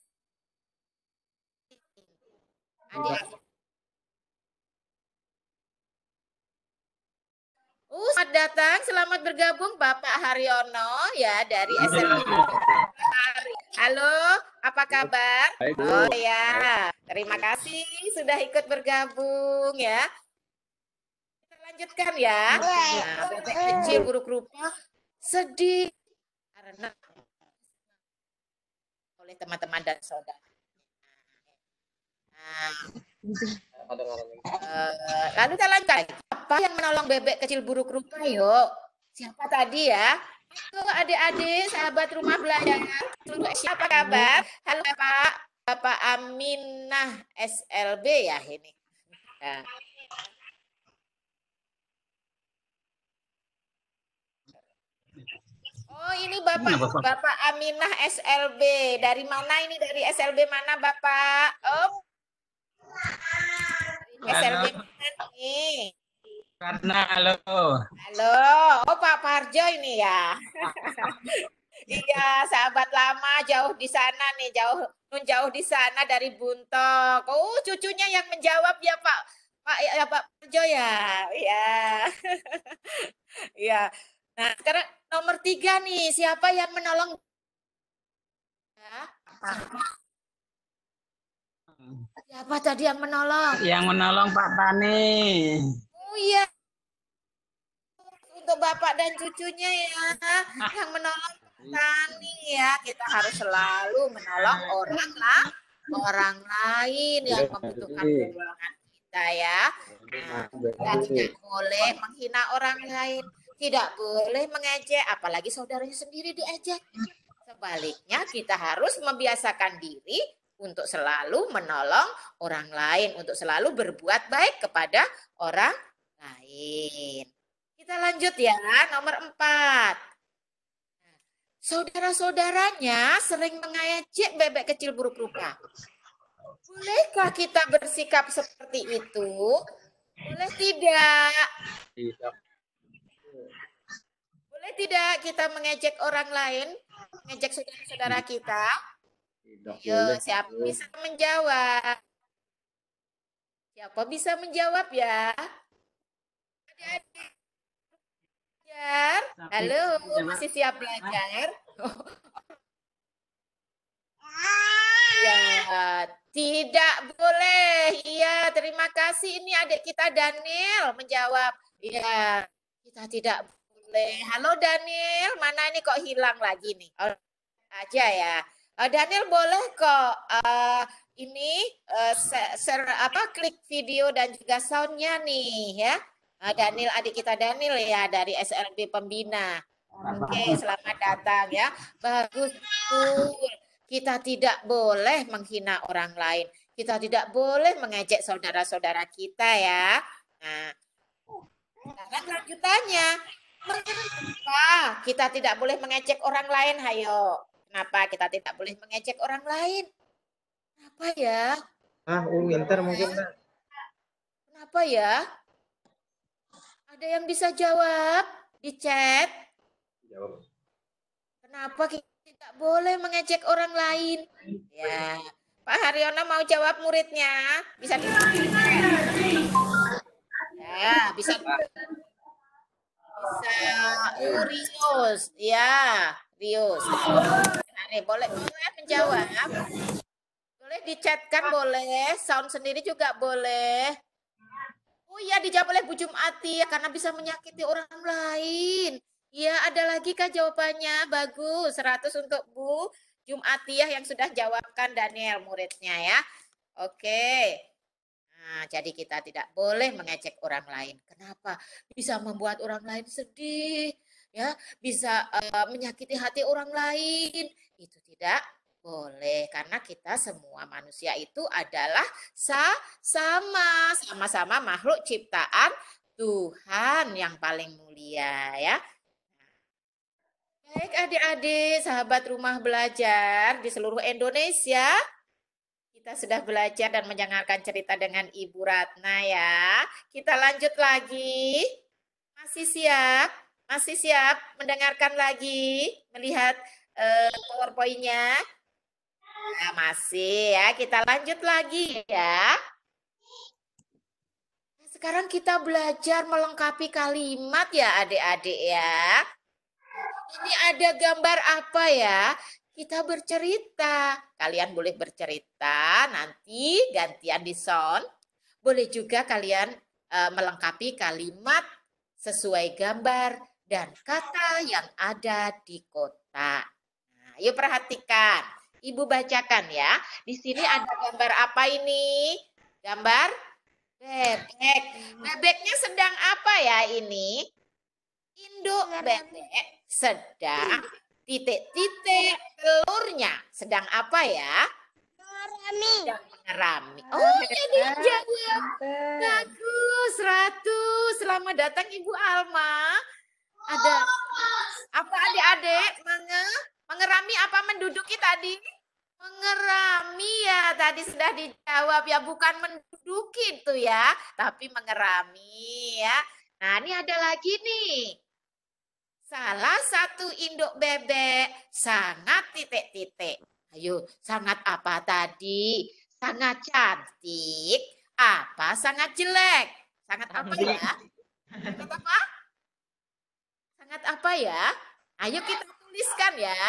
Adik. Uh, selamat datang, selamat bergabung Bapak Haryono ya dari S L B. Halo, apa kabar? Baik, Bu. Oh ya, terima kasih sudah ikut bergabung ya. Kita lanjutkan ya. Nah, bebek kecil buruk rupa sedih karena oleh teman-teman dan saudara. Nah, uh, lalu kita lanjutkan. Apa yang menolong bebek kecil buruk rupa yuk? Siapa tadi ya? Halo adik-adik, sahabat rumah belajar. Siapa kabar? Halo Bapak, Bapak Aminah S L B ya ini. Ya. Oh ini Bapak, Bapak Aminah S L B. Dari mana ini? Dari S L B mana Bapak? Oh, S L B mana nih? Karena halo. Halo, oh Pak Parjo ini ya. Iya, sahabat lama jauh di sana nih, jauh nun jauh di sana dari Buntok. Oh, cucunya yang menjawab ya Pak, Pak ya Pak Parjo ya, ya. Iya. Nah, sekarang nomor tiga nih, siapa yang menolong? Ya, siapa? Siapa tadi yang menolong? Yang menolong Pak Tani. Oh iya. Untuk Bapak dan cucunya ya, yang menolong Tani ya. Kita harus selalu menolong orang lah, orang lain yang membutuhkan pertolongan kita ya. Nah, kita tidak boleh menghina orang lain, tidak boleh mengejek, apalagi saudaranya sendiri diejek. Sebaliknya kita harus membiasakan diri untuk selalu menolong orang lain, untuk selalu berbuat baik kepada orang lain. Kita lanjut ya, nomor empat. saudara-saudaranya sering mengejek bebek kecil buruk rupa. Bolehkah kita bersikap seperti itu? Boleh tidak? Tidak. Boleh tidak kita mengejek orang lain? Mengejek saudara-saudara kita? Tidak Yo, boleh. siapa bisa menjawab? Siapa bisa menjawab ya? Adik-adik belajar? Halo, masih siap belajar? Ya, tidak boleh. Iya, terima kasih. Ini adik kita Daniel menjawab. Iya, kita tidak boleh. Halo Daniel, mana ini kok hilang lagi nih? Oh, aja ya. Uh, Daniel boleh kok uh, ini uh, share apa klik video dan juga soundnya nih ya. Uh, Daniel adik kita Daniel ya dari S L B Pembina. Oke, selamat datang ya. Bagus betul. Kita tidak boleh menghina orang lain. Kita tidak boleh mengejek saudara-saudara kita ya. Nah, sekarang lanjutannya. Mengapa kita tidak boleh mengejek orang lain? Hayo. Kenapa kita tidak boleh mengejek orang lain? Kenapa ya? Ah, uh, winter mungkin. Kenapa ya? Ada yang bisa jawab di chat? Jawab. Kenapa kita tidak boleh mengejek orang lain? Ya, Pak Haryono mau jawab muridnya? Bisa di Ya, bisa bisa oh, Rius, ya, Rius. Nah, boleh boleh menjawab. Boleh dicatkan boleh, sound sendiri juga boleh. Oh iya, dijawab oleh Bu Jumati karena bisa menyakiti orang lain. Ya, ada lagi kah jawabannya? Bagus, seratus untuk Bu Jumatiyah yang sudah jawabkan Daniel muridnya ya. Oke. Nah, jadi kita tidak boleh mengejek orang lain. Kenapa? Bisa membuat orang lain sedih, ya, bisa uh, menyakiti hati orang lain. Itu tidak boleh karena kita semua manusia itu adalah sa sama sama-sama makhluk ciptaan Tuhan yang paling mulia ya. Baik adik-adik, sahabat rumah belajar di seluruh Indonesia, kita sudah belajar dan mendengarkan cerita dengan Ibu Ratna ya. Kita lanjut lagi. Masih siap? Masih siap mendengarkan lagi? Melihat uh, PowerPoint-nya? Nah, masih ya. Kita lanjut lagi ya. Sekarang kita belajar melengkapi kalimat ya adik-adik ya. Ini ada gambar apa ya? Kita bercerita. Kalian boleh bercerita, nanti gantian di sound. Boleh juga kalian uh, melengkapi kalimat sesuai gambar dan kata yang ada di kotak. Nah, yuk perhatikan. Ibu bacakan ya. Di sini ada gambar apa ini? Gambar bebek. Bebeknya sedang apa ya ini? Induk bebek sedang titik-titik telurnya sedang apa ya? Mengerami. Sedang mengerami. Oh, jadi jawab. Bagus, seratus. Selamat datang Ibu Alma. Ada apa adik-adik? Menge, mengerami apa menduduki tadi? Mengerami ya, tadi sudah dijawab ya, bukan menduduki itu ya, tapi mengerami ya. Nah, ini ada lagi nih. Salah satu induk bebek sangat titik-titik. Ayo, sangat apa tadi? Sangat cantik. Apa sangat jelek? Sangat apa ya? Sangat apa? Sangat apa ya? Ayo kita tuliskan ya.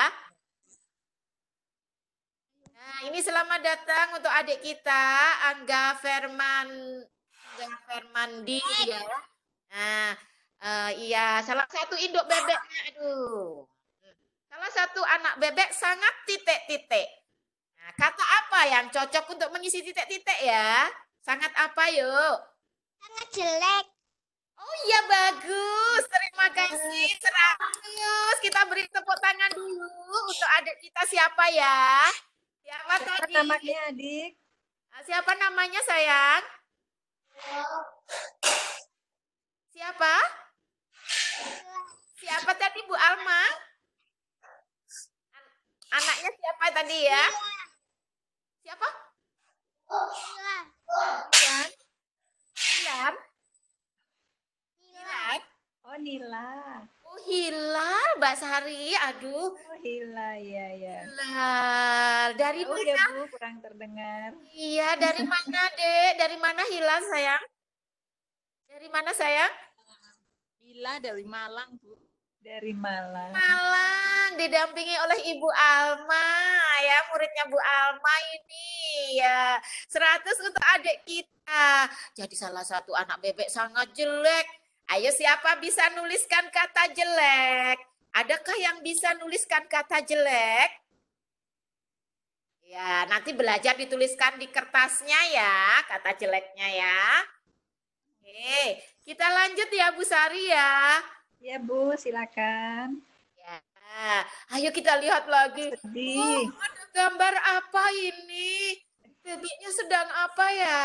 Nah, ini selamat datang untuk adik kita, Angga Ferman, Angga Fermandi ya. Nah, Uh, iya, salah satu induk bebeknya, aduh. Salah satu anak bebek sangat titik-titik. Nah, kata apa yang cocok untuk mengisi titik-titik ya? Sangat apa yuk? Sangat jelek. Oh iya, bagus. Terima kasih. seratus. Kita beri tepuk tangan dulu untuk adik kita siapa ya? Siapa, siapa tadi? Namanya adik? Siapa namanya sayang? Siapa? Siapa tadi Bu Alma? Anaknya siapa tadi ya? Siapa? Hilan. Hilan. Hilan. Oh, Nila. Oh, Hilal, Mbak Sari. Aduh. Oh, Hila, ya, ya. Hilal. Dari Oh mana? ya, Bu, kurang terdengar. Iya, dari mana, Dek? Dari mana Hilal, sayang? Dari mana, sayang? Bila dari Malang, Bu. Dari Malang. Malang, didampingi oleh Ibu Alma, ya, muridnya Bu Alma ini, ya. seratus untuk adik kita. Jadi salah satu anak bebek sangat jelek. Ayo, siapa bisa nuliskan kata jelek? Adakah yang bisa nuliskan kata jelek? Ya, nanti belajar dituliskan di kertasnya ya, kata jeleknya ya. Oke, kita lanjut ya Bu Sari ya. Ya, Bu, silakan. Ya, ayo kita lihat lagi. Sedih. Oh, ada gambar apa ini? Bebeknya sedang apa ya?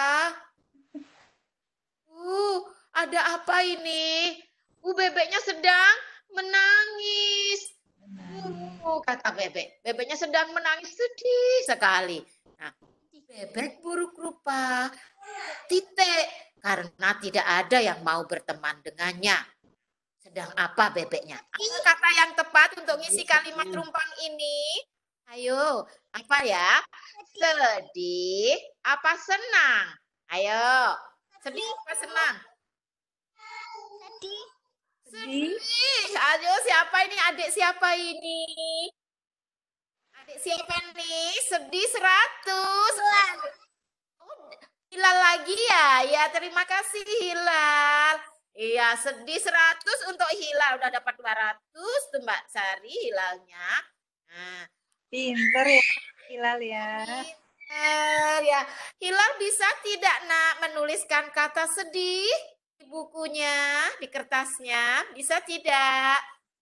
Uh, ada apa ini? Uh, bebeknya sedang menangis. Uh, kata bebek. Bebeknya sedang menangis, sedih sekali. Nah, bebek buruk rupa. Titik. Karena tidak ada yang mau berteman dengannya. Sedang apa bebeknya? Apa kata yang tepat untuk ngisi kalimat rumpang ini? Ayo, apa ya? Sedih, apa senang? Ayo, sedih apa senang? Sedih. Sedih. Ayo, siapa ini? Adik siapa ini? Adik siapa nih? Sedih seratus. Oh, Hilal lagi ya? Ya, terima kasih Hilal. Iya, sedih seratus untuk Hilal. Udah dapat dua ratus tuh Mbak Sari Hilalnya. Nah, Pinter ya, Hilal ya. pinter ya. Hilal bisa tidak nak menuliskan kata sedih di bukunya, di kertasnya? Bisa tidak?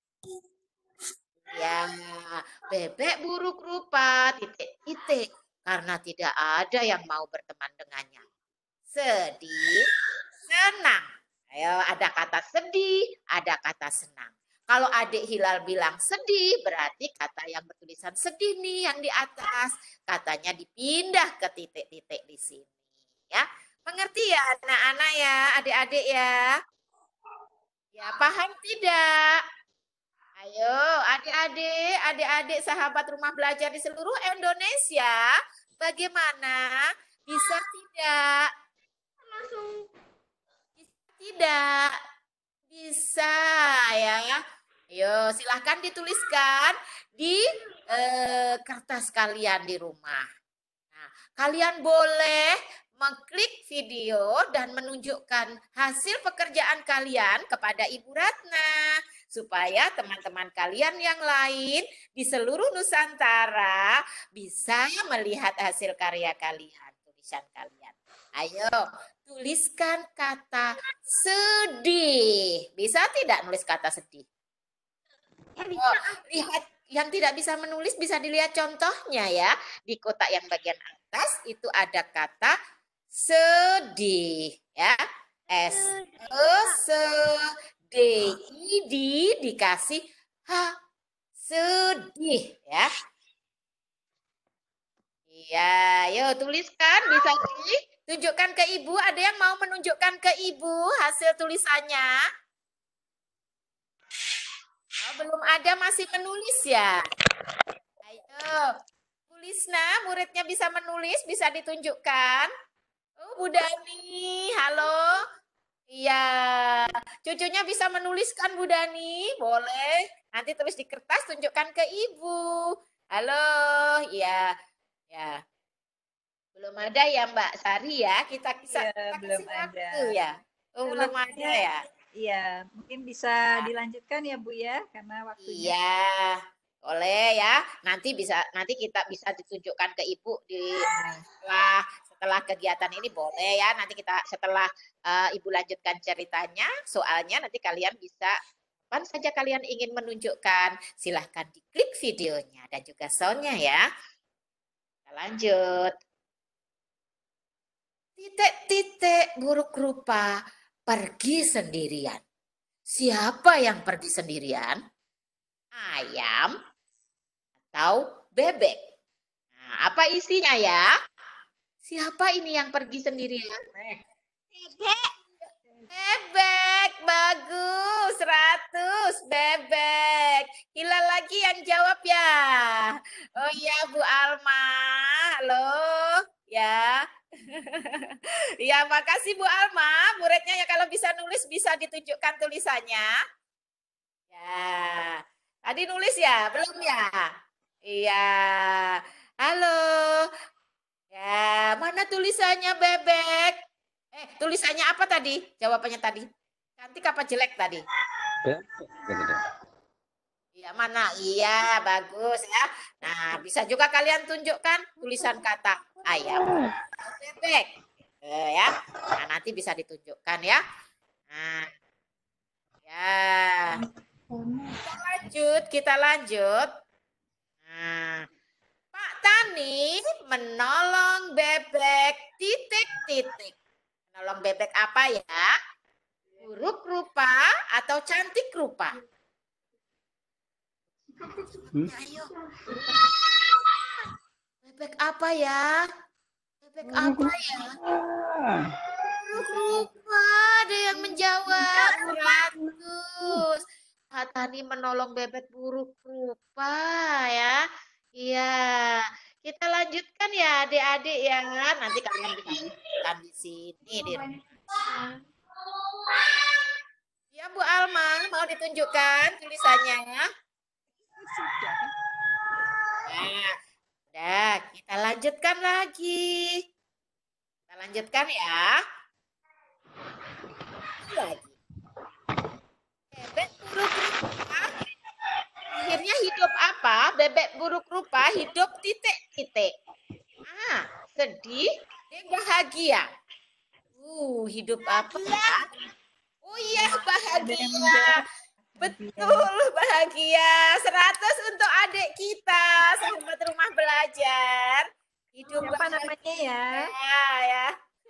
Ya, bebek buruk rupa, titik-titik. Karena tidak ada yang mau berteman dengannya. Sedih, senang. Ayo, ada kata sedih, ada kata senang. Kalau adik Hilal bilang sedih, berarti kata yang bertulisan sedih nih yang di atas. Katanya dipindah ke titik-titik di sini. Ya, mengerti ya anak-anak ya, adik-adik ya? Ya, paham tidak? Ayo, adik-adik, adik-adik sahabat rumah belajar di seluruh Indonesia, bagaimana? Bisa tidak? Langsung. Tidak bisa ya. Ayo silahkan dituliskan di eh, kertas kalian di rumah. Nah, kalian boleh mengklik video dan menunjukkan hasil pekerjaan kalian kepada Ibu Ratna supaya teman-teman kalian yang lain di seluruh Nusantara bisa melihat hasil karya kalian, tulisan kalian. Ayo, tuliskan kata sedih. Bisa tidak nulis kata sedih? Oh, lihat yang tidak bisa menulis bisa dilihat contohnya ya. Di kotak yang bagian atas itu ada kata sedih ya. S E S D I D dikasih H sedih ya. Iya, yuk tuliskan bisa di tunjukkan ke ibu. Ada yang mau menunjukkan ke ibu hasil tulisannya? Oh, belum ada, masih menulis ya? Ayo, tulisna, muridnya bisa menulis, bisa ditunjukkan. Oh, Bu Dani, halo. Iya, cucunya bisa menuliskan Bu Dani, boleh. Nanti tulis di kertas, tunjukkan ke ibu. Halo, iya, ya. Belum ada ya Mbak Sari ya, kita bisa Ya, kita belum kasih waktu ada. ya. Oh, Nah, belum waktunya- ada ya. Iya, mungkin bisa dilanjutkan ya Bu ya, karena waktunya. Iya, boleh ya. Nanti bisa nanti kita bisa ditunjukkan ke Ibu di setelah setelah kegiatan ini boleh ya. Nanti kita setelah uh, Ibu lanjutkan ceritanya, soalnya nanti kalian bisa kapan saja kalian ingin menunjukkan, silahkan diklik videonya dan juga soundnya ya. Kita lanjut. Titik-titik buruk rupa pergi sendirian. Siapa yang pergi sendirian? Ayam atau bebek. Nah, apa isinya ya? Siapa ini yang pergi sendirian? Bebek. Bebek, bagus, seratus, bebek. Hilal lagi yang jawab ya. Oh iya Bu Alma, halo, ya. Ya, makasih Bu Alma. Muridnya ya kalau bisa nulis bisa ditunjukkan tulisannya. Ya, tadi nulis ya, belum ya? Iya, halo. Ya, mana tulisannya bebek? Eh, tulisannya apa tadi? Jawabannya tadi. Cantik apa jelek tadi? Iya, mana? Iya, bagus ya. Nah, bisa juga kalian tunjukkan tulisan kata ayam. Bebek. Eh, ya. Nah, nanti bisa ditunjukkan ya. Nah, ya. Kita lanjut, kita lanjut. Nah, Pak Tani menolong bebek titik-titik. Menolong bebek apa ya? Buruk rupa atau cantik rupa? Hmm? Ayo. Bebek apa ya? Bebek apa ya? Buruk rupa. Ada yang menjawab. seratus. Pak Tani menolong bebek buruk rupa ya. Iya. Kita lanjutkan ya adik-adik ya. Nanti kalian bisa lanjutkan di sini. Di Ya Bu Alma, mau ditunjukkan tulisannya? Nah, udah, kita lanjutkan lagi. Kita lanjutkan ya. Lagi. Bebek buruk rupa. Akhirnya hidup apa? Bebek buruk rupa hidup titik-titik. Ah, sedih dan bahagia. Uh, hidup apa ya? Oh iya, bahagia. Betul, bahagia. seratus untuk adik kita, sahabat rumah belajar. Hidup Siapa bahagia namanya ya? ya.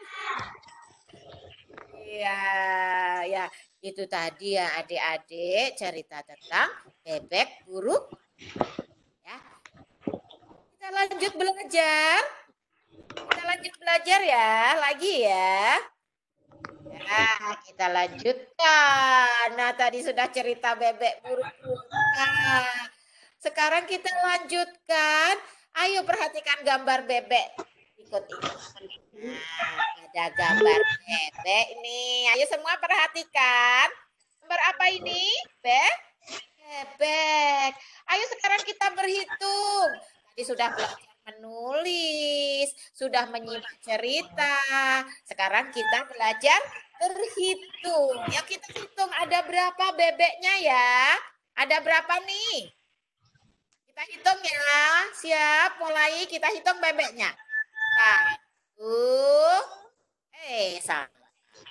Iya, ya. Itu tadi ya adik-adik cerita tentang bebek buruk. Ya. Kita lanjut belajar. Kita lanjut belajar ya, lagi ya. Nah, kita lanjutkan. Nah, tadi sudah cerita bebek buruk rupa. Sekarang kita lanjutkan. Ayo perhatikan gambar bebek. Ikut ini. Nah, ada gambar bebek nih. Ayo semua perhatikan. Gambar apa ini? Be bebek. Ayo sekarang kita berhitung. Tadi sudah belajar menulis, sudah menyimak cerita. Sekarang kita belajar berhitung. Ya kita hitung ada berapa bebeknya ya? Ada berapa nih? Kita hitung ya. Siap, mulai kita hitung bebeknya. Satu. Eh, satu.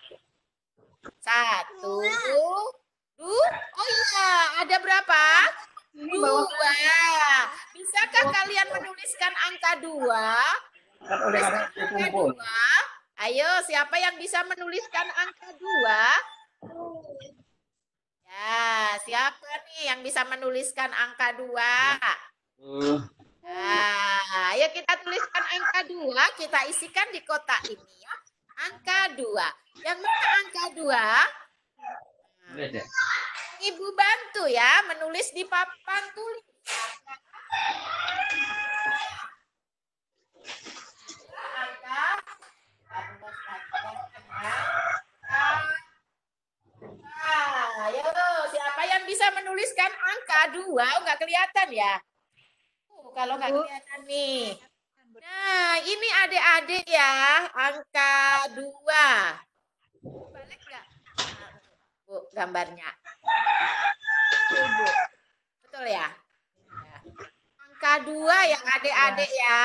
Satu. Dua. Oh iya, ada berapa? Dua. Bisakah kalian menuliskan angka dua? Menuliskan angka dua. Ayo, siapa yang bisa menuliskan angka dua? Ya, siapa nih yang bisa menuliskan angka dua? Nah, ayo kita tuliskan angka dua, kita isikan di kotak ini ya. Angka dua. Yang mana angka dua? Nah, Ibu bantu ya, menulis di papan tulis. Angka Nah, ayo, siapa yang bisa menuliskan angka dua? Enggak kelihatan ya? Uh, kalau nggak kelihatan nih. Nah, ini adik-adik ya, angka dua. Balik nggak? Bu, gambarnya. Bu. Betul ya? Angka dua yang adik-adik ya.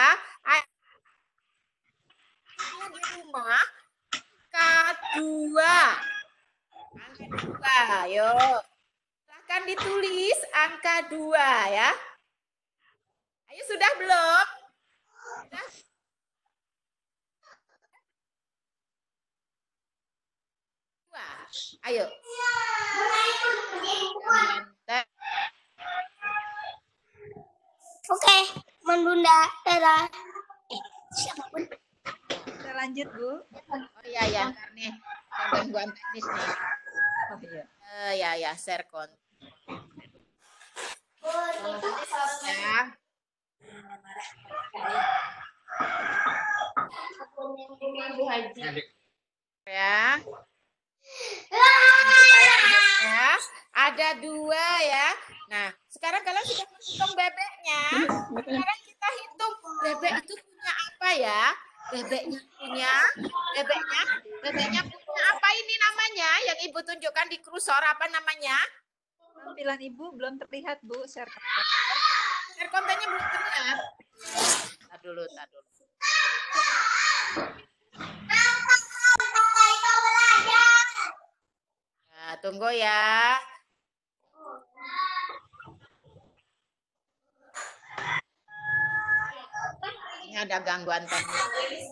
Di rumah, angka dua. Angka dua, yuk. Silahkan ditulis angka dua ya. Ayo, sudah belum? Sudah? Dua. Ayo. Oke. teman Bunda. Dadah. Eh, siapapun. Kita lanjut, Bu. Oh iya ya, ntar nih ada gangguan teknis nih. Oh iya. Eh ya ya, share konten. Ya. Ya. Ya, ada dua ya. Nah, sekarang kalian sudah menghitung bebeknya. Sekarang kita hitung bebek itu punya apa ya? Bebeknya punya, bebeknya, bebeknya punya apa ini namanya? Yang Ibu tunjukkan di kursor apa namanya? Tampilan Ibu belum terlihat, Bu. Share konten. Share kontennya belum terlihat. Tar dulu, tar dulu. Nah, tunggu ya. Ini ada gangguan teknis.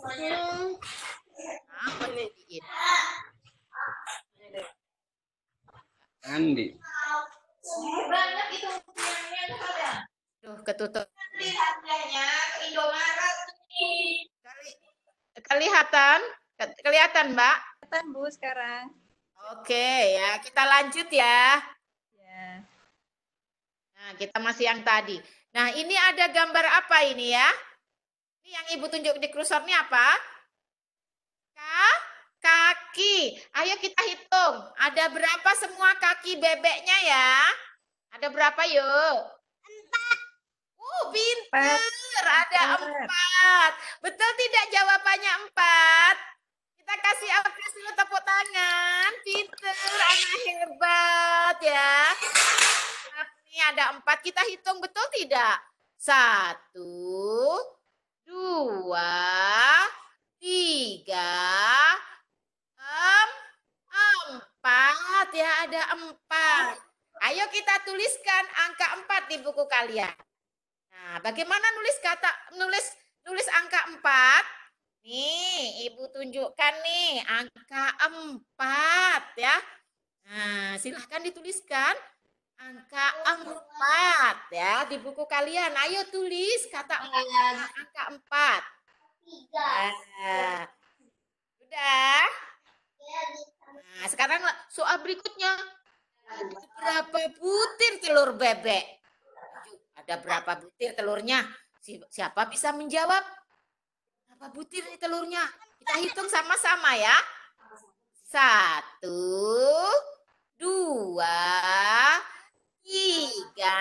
Nah, berhenti. Andi. Duh, ketutup. Harganya Indomaret. Keli- Kelihatan? Ke- Kelihatan, Mbak? Kelihatan, Bu, sekarang. Oke, ya. Kita lanjut ya. Ya. Nah, kita masih yang tadi. Nah, ini ada gambar apa ini ya? Ini yang Ibu tunjuk di kursor ini apa? Ka kaki. Ayo kita hitung. Ada berapa semua kaki bebeknya ya? Ada berapa yuk? Empat. Uh, pinter. Ada empat. Betul tidak jawabannya empat? Kita kasih apresiasi dulu, tepuk tangan. Pinter, anak hebat ya. Ini ada empat. Kita hitung betul tidak? Satu, dua, tiga, em, empat. Ya, ada empat. Ayo kita tuliskan angka empat di buku kalian. Nah, bagaimana nulis kata nulis nulis angka empat? Nih, Ibu tunjukkan nih angka empat ya. Nah, silahkan dituliskan angka empat ya di buku kalian. Ayo tulis kata angka empat. Nah, sudah. Nah, sekarang soal berikutnya. Ada berapa butir telur bebek? Ada berapa butir telurnya? Siapa bisa menjawab? Berapa butir nih telurnya? Kita hitung sama-sama ya. Satu, dua, tiga,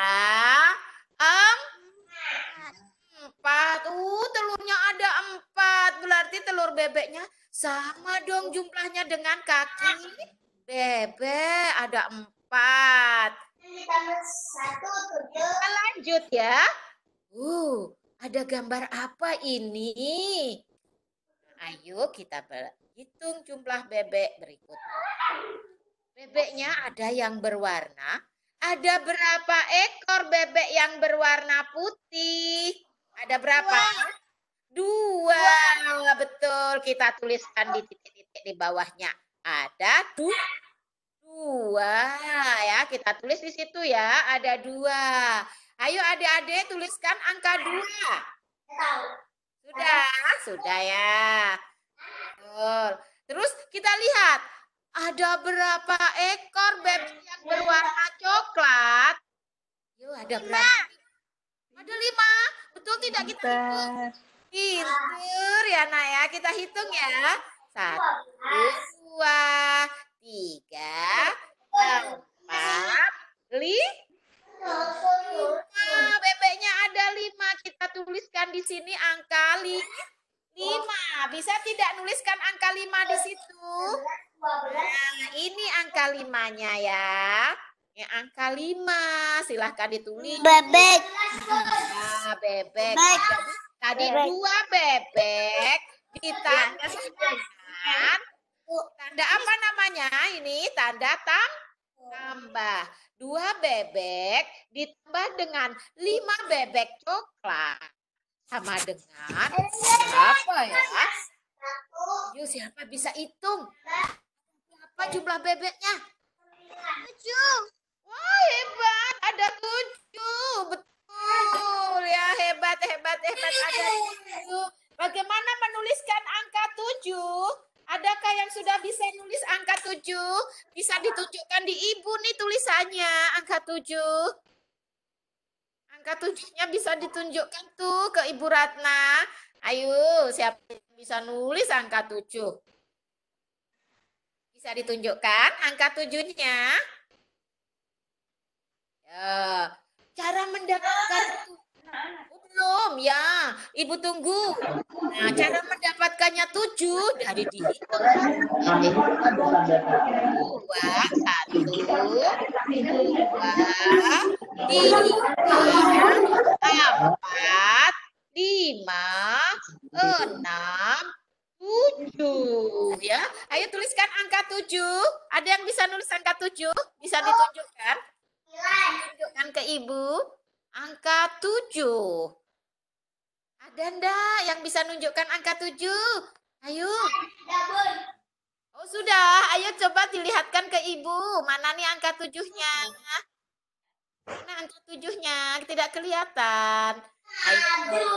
empat. Uh, telurnya ada empat. Berarti telur bebeknya sama dong jumlahnya dengan kaki bebek. Ada empat. Kita lanjut ya. Uh, ada gambar apa ini? Ayo kita hitung jumlah bebek berikutnya. Bebeknya ada yang berwarna. Ada berapa ekor bebek yang berwarna putih? Ada berapa? Dua. Dua. Betul. Kita tuliskan di titik-titik di bawahnya. Ada dua. Dua. Ya, kita tulis di situ ya. Ada dua. Ayo adik-adik tuliskan angka dua. Sudah, sudah ya. Betul. Terus kita lihat. Ada berapa ekor bebek yang berwarna coklat? Yuk, ada berapa? Ada lima. Betul tidak kita hitung? Pinter ya, Nak ya. Kita hitung ya. Satu, dua, tiga, empat, lima. Bebeknya ada lima. Kita tuliskan di sini angka lima. Bisa tidak nuliskan angka lima di situ? Nah, ini angka limanya ya. Ya, angka lima. Silahkan ditulis. Bebek. Nah, bebek. Bebek. Jadi, tadi dua bebek ditanda dengan tanda apa namanya? Ini tanda tam tambah. Dua bebek ditambah dengan lima bebek coklat. Sama dengan berapa ya? Yuk, siapa bisa hitung? Berapa jumlah bebeknya? Tujuh. Wah, hebat. Ada tujuh. Betul ya, hebat, hebat. hebat-hebat ada tujuh. Bagaimana menuliskan angka tujuh? Adakah yang sudah bisa nulis angka tujuh? Bisa ditunjukkan di ibu nih tulisannya angka tujuh. Angka tujuhnya bisa ditunjukkan tuh ke Ibu Ratna. Ayo, siapa yang bisa nulis angka tujuh? Bisa ditunjukkan angka tujuhnya? Ya, cara mendapatkan oh, belum ya, Ibu tunggu. Nah, cara mendapatkannya tujuh dari dihitung dua, satu, dua, tiga, empat, lima, enam, tujuh. Ya, ayo tuliskan angka tujuh. Ada yang bisa nulis angka tujuh? Bisa ditunjukkan? Tunjukkan ke Ibu. Angka tujuh. Ada ndak yang bisa nunjukkan angka tujuh? Ayo. Oh sudah, ayo coba dilihatkan ke Ibu. Mana nih angka tujuhnya? Mana angka tujuhnya? Tidak kelihatan. Ayo.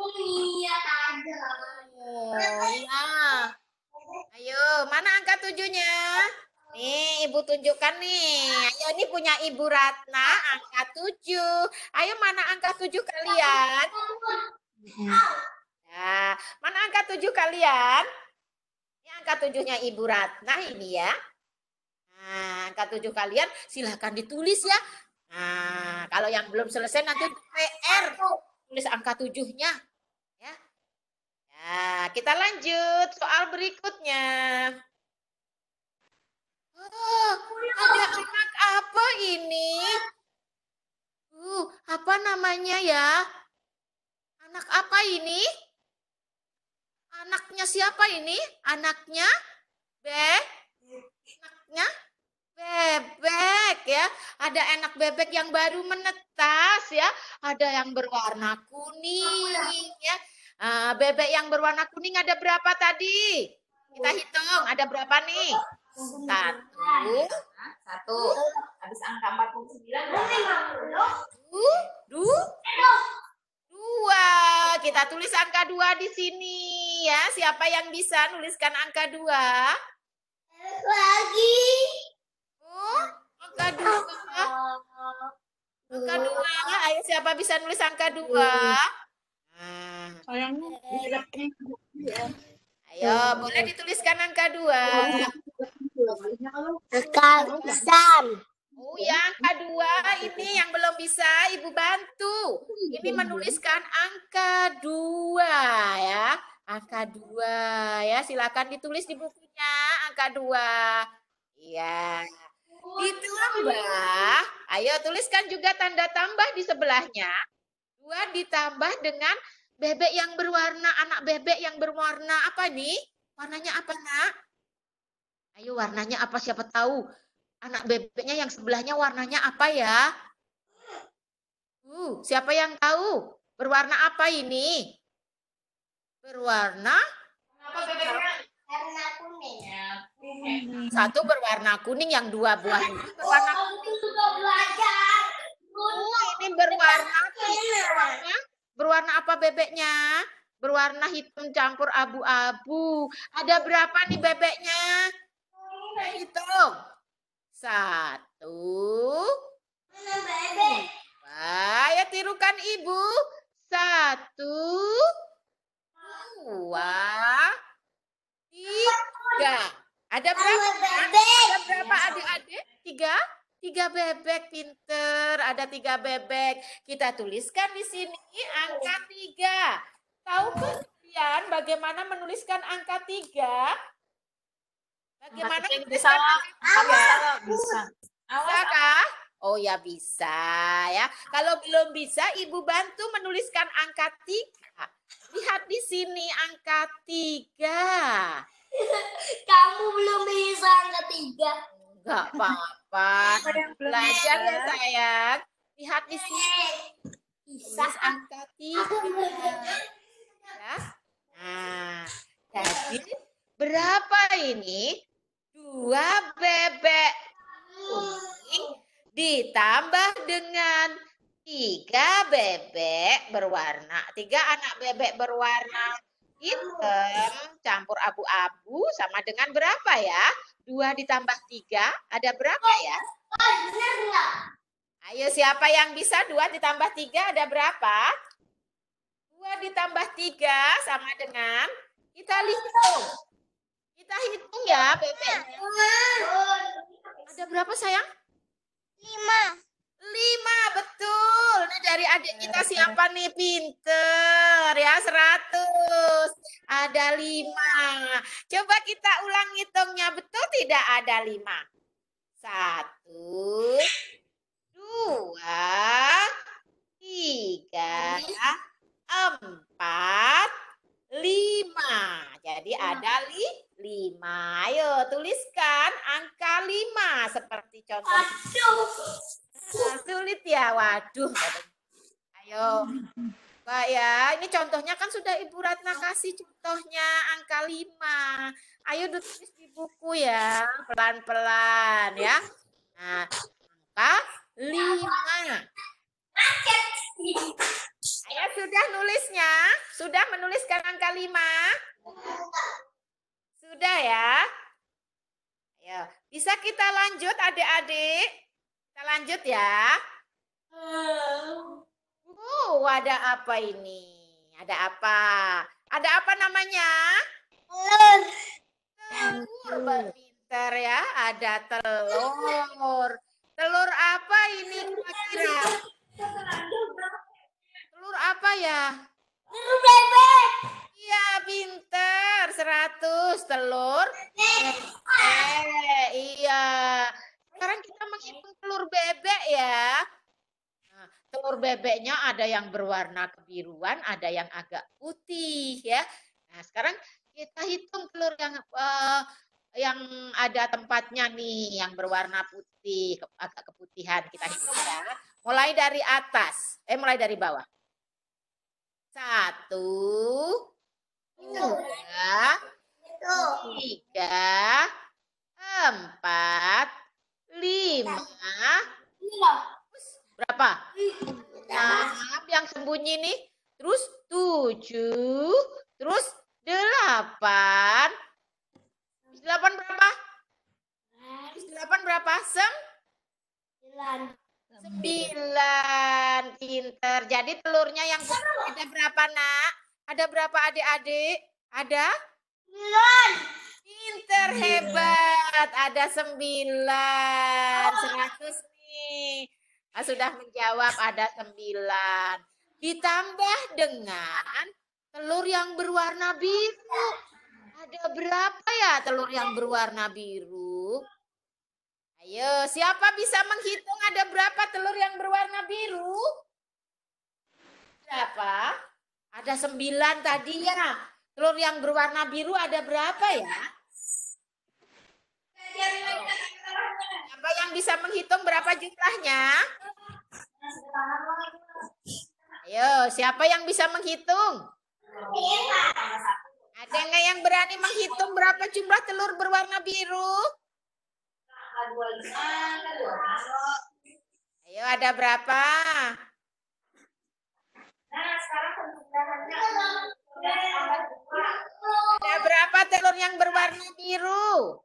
Oh ya. Ayo, mana angka tujuhnya? Nih, Ibu tunjukkan nih. Ayo, ini punya Ibu Ratna, angka tujuh. Ayo, mana angka tujuh kalian? Nah, mana angka tujuh kalian? Ini angka tujuhnya Ibu Ratna ini ya. Nah, angka tujuh kalian silahkan ditulis ya. Nah, kalau yang belum selesai nanti P R. Tulis angka tujuhnya. Ya. Ya, kita lanjut soal berikutnya. Oh, ada anak apa ini? Uh, apa namanya ya? Anak apa ini? Anaknya siapa ini? Anaknya Be? Anaknya bebek ya. Ada anak bebek yang baru menetas ya. Ada yang berwarna kuning ya. Uh, bebek yang berwarna kuning ada berapa tadi? Kita hitung ada berapa nih? Satu, Satu. Habis angka empat puluh sembilan. dua, dua. Kita tulis angka dua di sini ya. Siapa yang bisa nuliskan angka dua? Lagi. Oh, angka dua. Angka dua. Ayo siapa bisa nulis angka dua? Nah. Ayo, boleh dituliskan angka dua. Angka besar. Oh ya, angka dua ini yang belum bisa Ibu bantu. Ini menuliskan angka dua ya. Angka dua ya, silakan ditulis di bukunya angka dua. Iya. Ditambah, ayo tuliskan juga tanda tambah di sebelahnya. Dua ditambah dengan bebek yang berwarna, anak bebek yang berwarna apa nih? Warnanya apa, Nak? Ayo warnanya apa siapa tahu? Anak bebeknya yang sebelahnya warnanya apa ya? Uh, siapa yang tahu? Berwarna apa ini? Berwarna Apa bebeknya? Warna kuning. satu berwarna kuning, yang dua buah ini berwarna Aku suka belajar. oh, ini berwarna berwarna berwarna apa bebeknya? Berwarna hitam campur abu-abu. Ada berapa nih bebeknya? Hitung. Satu. Bebek. Ya tirukan Ibu. Satu. Dua. Tiga. Ada berapa? Ada berapa adik-adik? Tiga? Tiga bebek, pinter. Ada tiga bebek. Kita tuliskan di sini angka tiga. Tahukah kalian bagaimana menuliskan angka tiga? Bagaimana menuliskan angka tiga? Bisa. Bisa kah? Oh ya bisa ya. Kalau belum bisa, Ibu bantu menuliskan angka tiga. Lihat di sini angka tiga. Kamu belum bisa angka tiga. Enggak apa-apa. Belajar ya sayang. Lihat di sini. Tulis angka tiga. Ya. Nah, jadi berapa ini? Dua bebek kuning ditambah dengan tiga bebek berwarna, tiga anak bebek berwarna hitam campur abu-abu sama dengan berapa ya? Dua ditambah tiga, ada berapa ya? Ayo siapa yang bisa dua ditambah tiga ada berapa? Dua ditambah tiga sama dengan, kita hitung. Kita hitung ya bebeknya. Ada berapa sayang? Lima. Lima, betul. Nah, dari adik kita siapa nih? Pinter ya, seratus. Ada lima. Coba kita ulang hitungnya. Betul tidak ada lima? Satu, dua, tiga, empat, lima. Jadi ada li, lima. Ayo tuliskan angka lima. Seperti contoh. Nah, sulit ya, waduh. Ayo, Mbak ya, ini contohnya kan sudah Ibu Ratna kasih contohnya angka lima. Ayo ditulis di buku ya, pelan-pelan ya. Nah, angka lima. Ayo sudah nulisnya? Sudah menuliskan angka lima? Sudah ya? Ayo, bisa kita lanjut adik-adik? Kita lanjut ya. Oh, ada apa ini? Ada apa? Ada apa namanya? Telur. Telur, pinter ya. Ada telur. Telur apa ini kira-kira? Telur apa ya? Telur bebek. Iya, pinter. Seratus telur. Eh, iya. Sekarang kita menghitung telur bebek ya. Nah, telur bebeknya ada yang berwarna kebiruan, ada yang agak putih ya. Nah, sekarang kita hitung telur yang uh, yang ada tempatnya nih, yang berwarna putih, agak keputihan. Kita hitung ya. Mulai dari atas, eh mulai dari bawah. Satu, dua, tiga, empat, lima, berapa? Enam yang sembunyi nih, terus tujuh, terus delapan, delapan berapa? Delapan berapa? Sem? Sembilan, pinter. Jadi telurnya yang ada berapa nak? Ada berapa adik-adik? Ada? Sembilan. Pinter, hebat. Ada sembilan. Seratus nih. Nah, sudah menjawab ada sembilan. Ditambah dengan telur yang berwarna biru. Ada berapa ya telur yang berwarna biru? Ayo, siapa bisa menghitung ada berapa telur yang berwarna biru? Berapa? Ada sembilan tadi ya. Telur yang berwarna biru ada berapa ya? Siapa yang bisa menghitung berapa jumlahnya? Ayo, siapa yang bisa menghitung? Ada nggak yang berani menghitung berapa jumlah telur berwarna biru? Ayo, ada berapa? Ada berapa telur yang berwarna biru?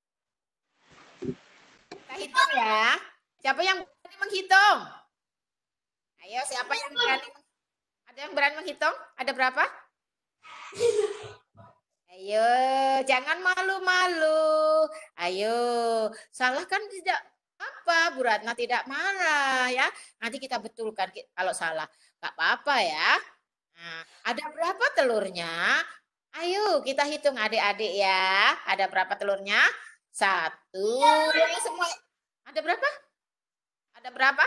Kita hitung ya. Siapa yang berani menghitung? Ayo, siapa yang berani? Ada yang berani menghitung? Ada berapa? Ayo, jangan malu-malu. Ayo, salah kan tidak apa, Bu Ratna tidak marah ya. Nanti kita betulkan kalau salah. Gak apa-apa ya. Nah, ada berapa telurnya? Ayo kita hitung adik-adik ya. Ada berapa telurnya? Satu. Semua. Ada berapa? Ada berapa?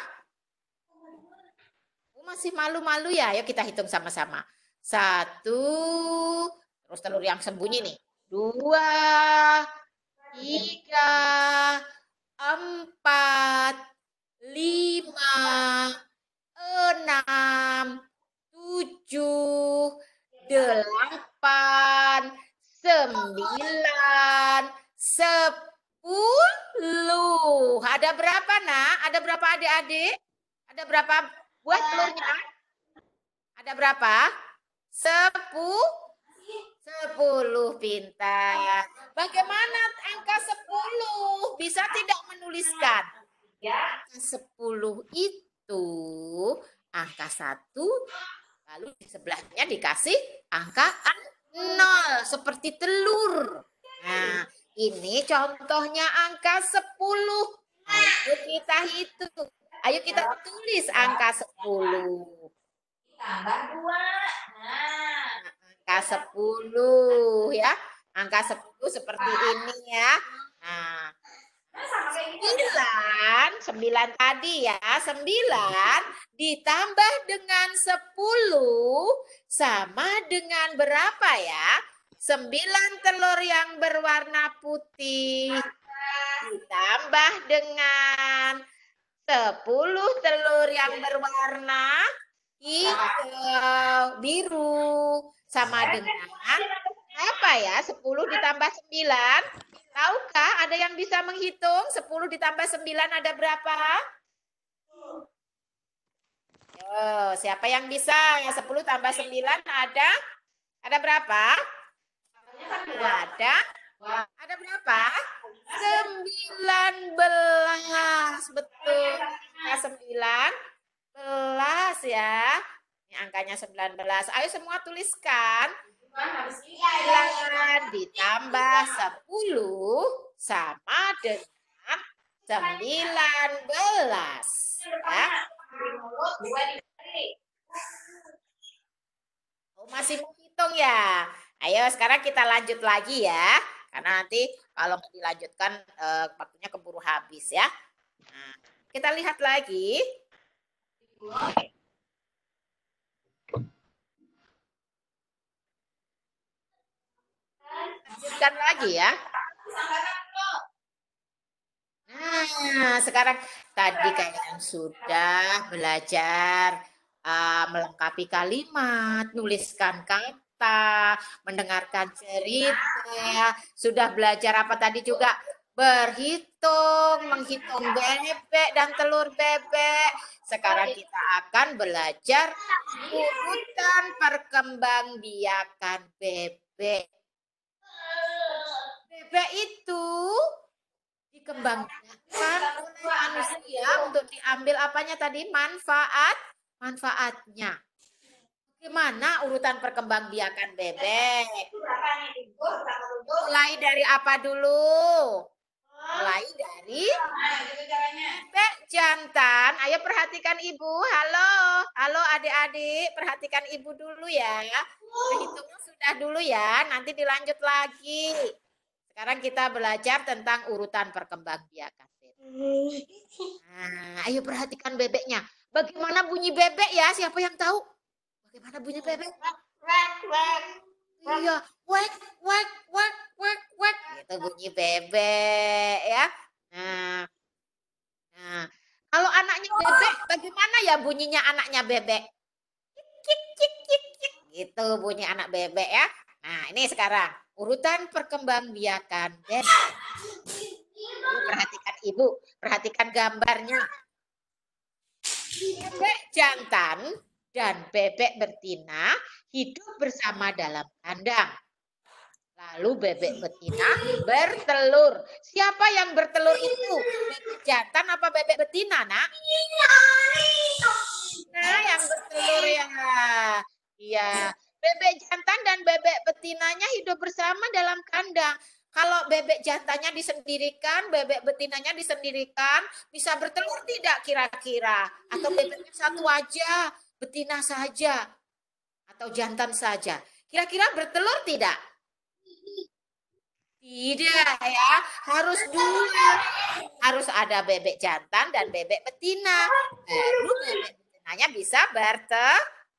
Oh, masih malu-malu ya. Ayo kita hitung sama-sama. Satu. Terus telur yang sembunyi nih. Dua. Tiga. Empat. Lima. Enam. Tujuh. Delapan. Sembilan. Sepuluh. Ada berapa nak? Ada berapa adik-adik? Ada berapa Buat telurnya ada berapa? Sepuluh. Sepuluh, pintar. Bagaimana angka sepuluh? Bisa tidak menuliskan? Angka sepuluh itu angka satu, lalu di sebelahnya dikasih angka nol, seperti telur. Nah, ini contohnya angka sepuluh. Ayo kita hitung. Ayo kita tulis angka sepuluh. Tambah dua. Nah, angka sepuluh ya. Angka sepuluh seperti ini ya. Nah, sembilan, sembilan tadi ya. sembilan ditambah dengan sepuluh sama dengan berapa ya? sembilan telur yang berwarna putih ditambah dengan sepuluh telur yang berwarna hijau, biru, sama dengan apa ya? sepuluh ditambah sembilan. Tahukah ada yang bisa menghitung? sepuluh ditambah sembilan ada berapa? Yo, siapa yang bisa? sepuluh tambah sembilan ada ada berapa? Ada ada berapa? sembilan belas. Betul. sembilan belas ya. Ini angkanya sembilan belas. Ayo semua tuliskan. sembilan ditambah sepuluh sama dengan sembilan belas. Ya. Oh, masih mau hitung ya? Ayo sekarang kita lanjut lagi ya. Karena nanti kalau mau dilanjutkan eh, waktunya keburu habis ya. Nah, kita lihat lagi. Lanjutkan lagi ya. Nah, sekarang tadi kalian sudah belajar uh, melengkapi kalimat, nuliskan kata, mendengarkan cerita. Sudah belajar apa tadi juga? Berhitung, menghitung bebek dan telur bebek. Sekarang kita akan belajar urutan perkembangbiakan bebek. Bebek itu dikembangkan oleh manusia untuk diambil apanya tadi? Manfaat, manfaatnya. Bagaimana urutan perkembangbiakan bebek? Mulai dari apa dulu? Mulai dari bebek jantan. Ayo perhatikan ibu. Halo, halo adik-adik. Perhatikan ibu dulu ya. Berhitungnya sudah dulu ya. Nanti dilanjut lagi. Sekarang kita belajar tentang urutan perkembangbiakan bebek. Nah, ayo perhatikan bebeknya. Bagaimana bunyi bebek ya? Siapa yang tahu? Bagaimana bunyi bebek? Iya, wek, wek, wek, wek, wek. Itu bunyi bebek ya. Nah, nah, kalau anaknya bebek, bagaimana ya bunyinya anaknya bebek? Kik, kik, kik, kik. Gitu bunyi anak bebek ya. Nah, ini sekarang urutan perkembangbiakan bebek. Perhatikan ibu, perhatikan gambarnya. Bebek jantan dan bebek betina hidup bersama dalam kandang. Lalu bebek betina bertelur. Siapa yang bertelur itu? Bebek jantan apa bebek betina, nak? Nah, yang bertelur ya. Iya. Bebek jantan dan bebek betinanya hidup bersama dalam kandang. Kalau bebek jantannya disendirikan, bebek betinanya disendirikan, bisa bertelur tidak kira-kira? Atau bebeknya satu aja, betina saja, atau jantan saja? Kira-kira bertelur tidak? Tidak ya, harus dua. Harus ada bebek jantan dan bebek betina. Baru bebek betinanya bisa bertelur.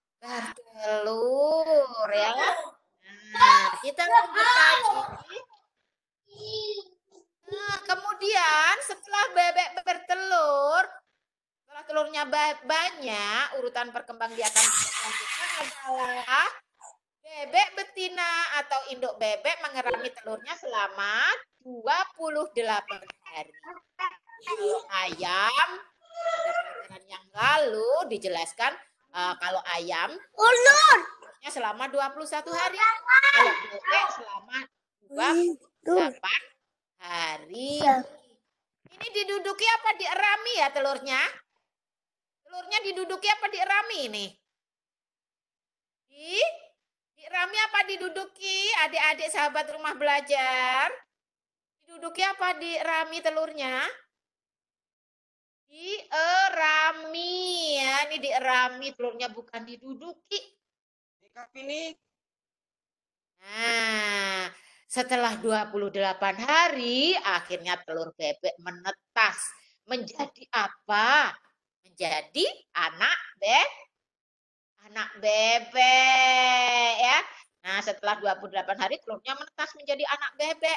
Bertelur ya. Nah, kita lanjut lagi. Nah, kemudian setelah bebek bertelur, setelah telurnya banyak, urutan perkembangbiakan selanjutnya adalah bebek betina atau induk bebek mengerami telurnya selama dua puluh delapan hari. Kalau ayam, ada pelajarannya yang lalu dijelaskan uh, kalau ayam Ulur. selama dua puluh satu hari, kalau bebek selama dua puluh delapan hari. Ini diduduki apa dierami ya telurnya? Telurnya diduduki apa dierami ini? Di Rami apa diduduki? Adik-adik sahabat rumah belajar. Diduduki apa di rami telurnya? Dierami ya. Ini dierami telurnya, bukan diduduki. Ini. Nah, setelah dua puluh delapan hari akhirnya telur bebek menetas menjadi apa? Menjadi anak bebek. Anak bebek ya. Nah, setelah dua puluh delapan hari telurnya menetas menjadi anak bebek.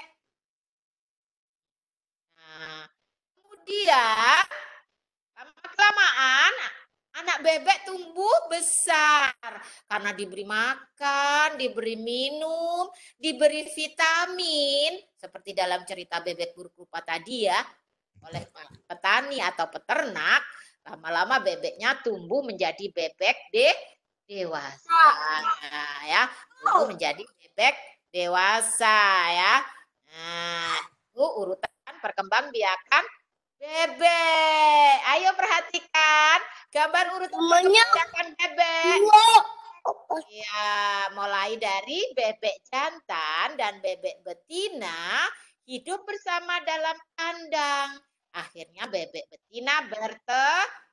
Nah, kemudian lama-kelamaan anak bebek tumbuh besar karena diberi makan, diberi minum, diberi vitamin seperti dalam cerita bebek buruk rupa tadi ya, oleh petani atau peternak. Lama-lama bebeknya tumbuh menjadi bebek deh dewasa ya, tumbuh menjadi bebek dewasa ya. Nah, itu urutan perkembangbiakan bebek. Ayo perhatikan gambar urutan perkembangbiakan bebek. Ya, mulai dari bebek jantan dan bebek betina hidup bersama dalam kandang. Akhirnya bebek betina berte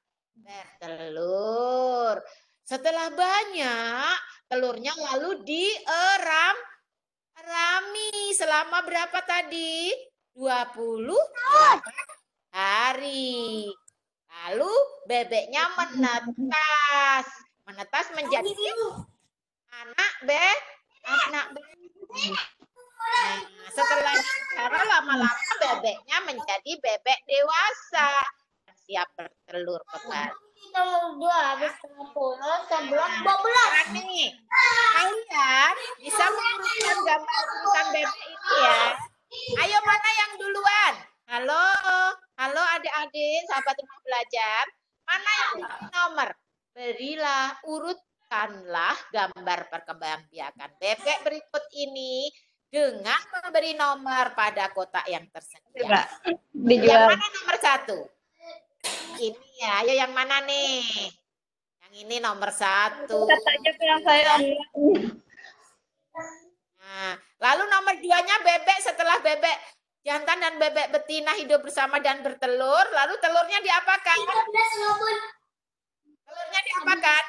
bertelur. Setelah banyak, telurnya lalu dieram rami selama berapa tadi? dua puluh delapan hari. Lalu bebeknya menetas. Menetas menjadi anak be anak bebek. Nah, setelah cara lama-lama bebeknya menjadi bebek dewasa. Siap bertelur kembali. Nomor dua habis sepuluh, sebelas, dua belas. Nih, kalian bisa mengurutkan gambar urutan bebek ini ya. Ayo, mana yang duluan? Halo, halo adik-adik, sahabat rumah belajar. Mana yang duluan nomor? Berilah, urutkanlah gambar perkembangbiakan bebek berikut ini dengan memberi nomor pada kotak yang tersedia. Yang mana nomor satu? Ini ya, ayo yang mana nih? Yang ini nomor satu. Nah, lalu nomor duanya bebek setelah bebek jantan dan bebek betina hidup bersama dan bertelur. Lalu telurnya diapakan? Telurnya diapakan?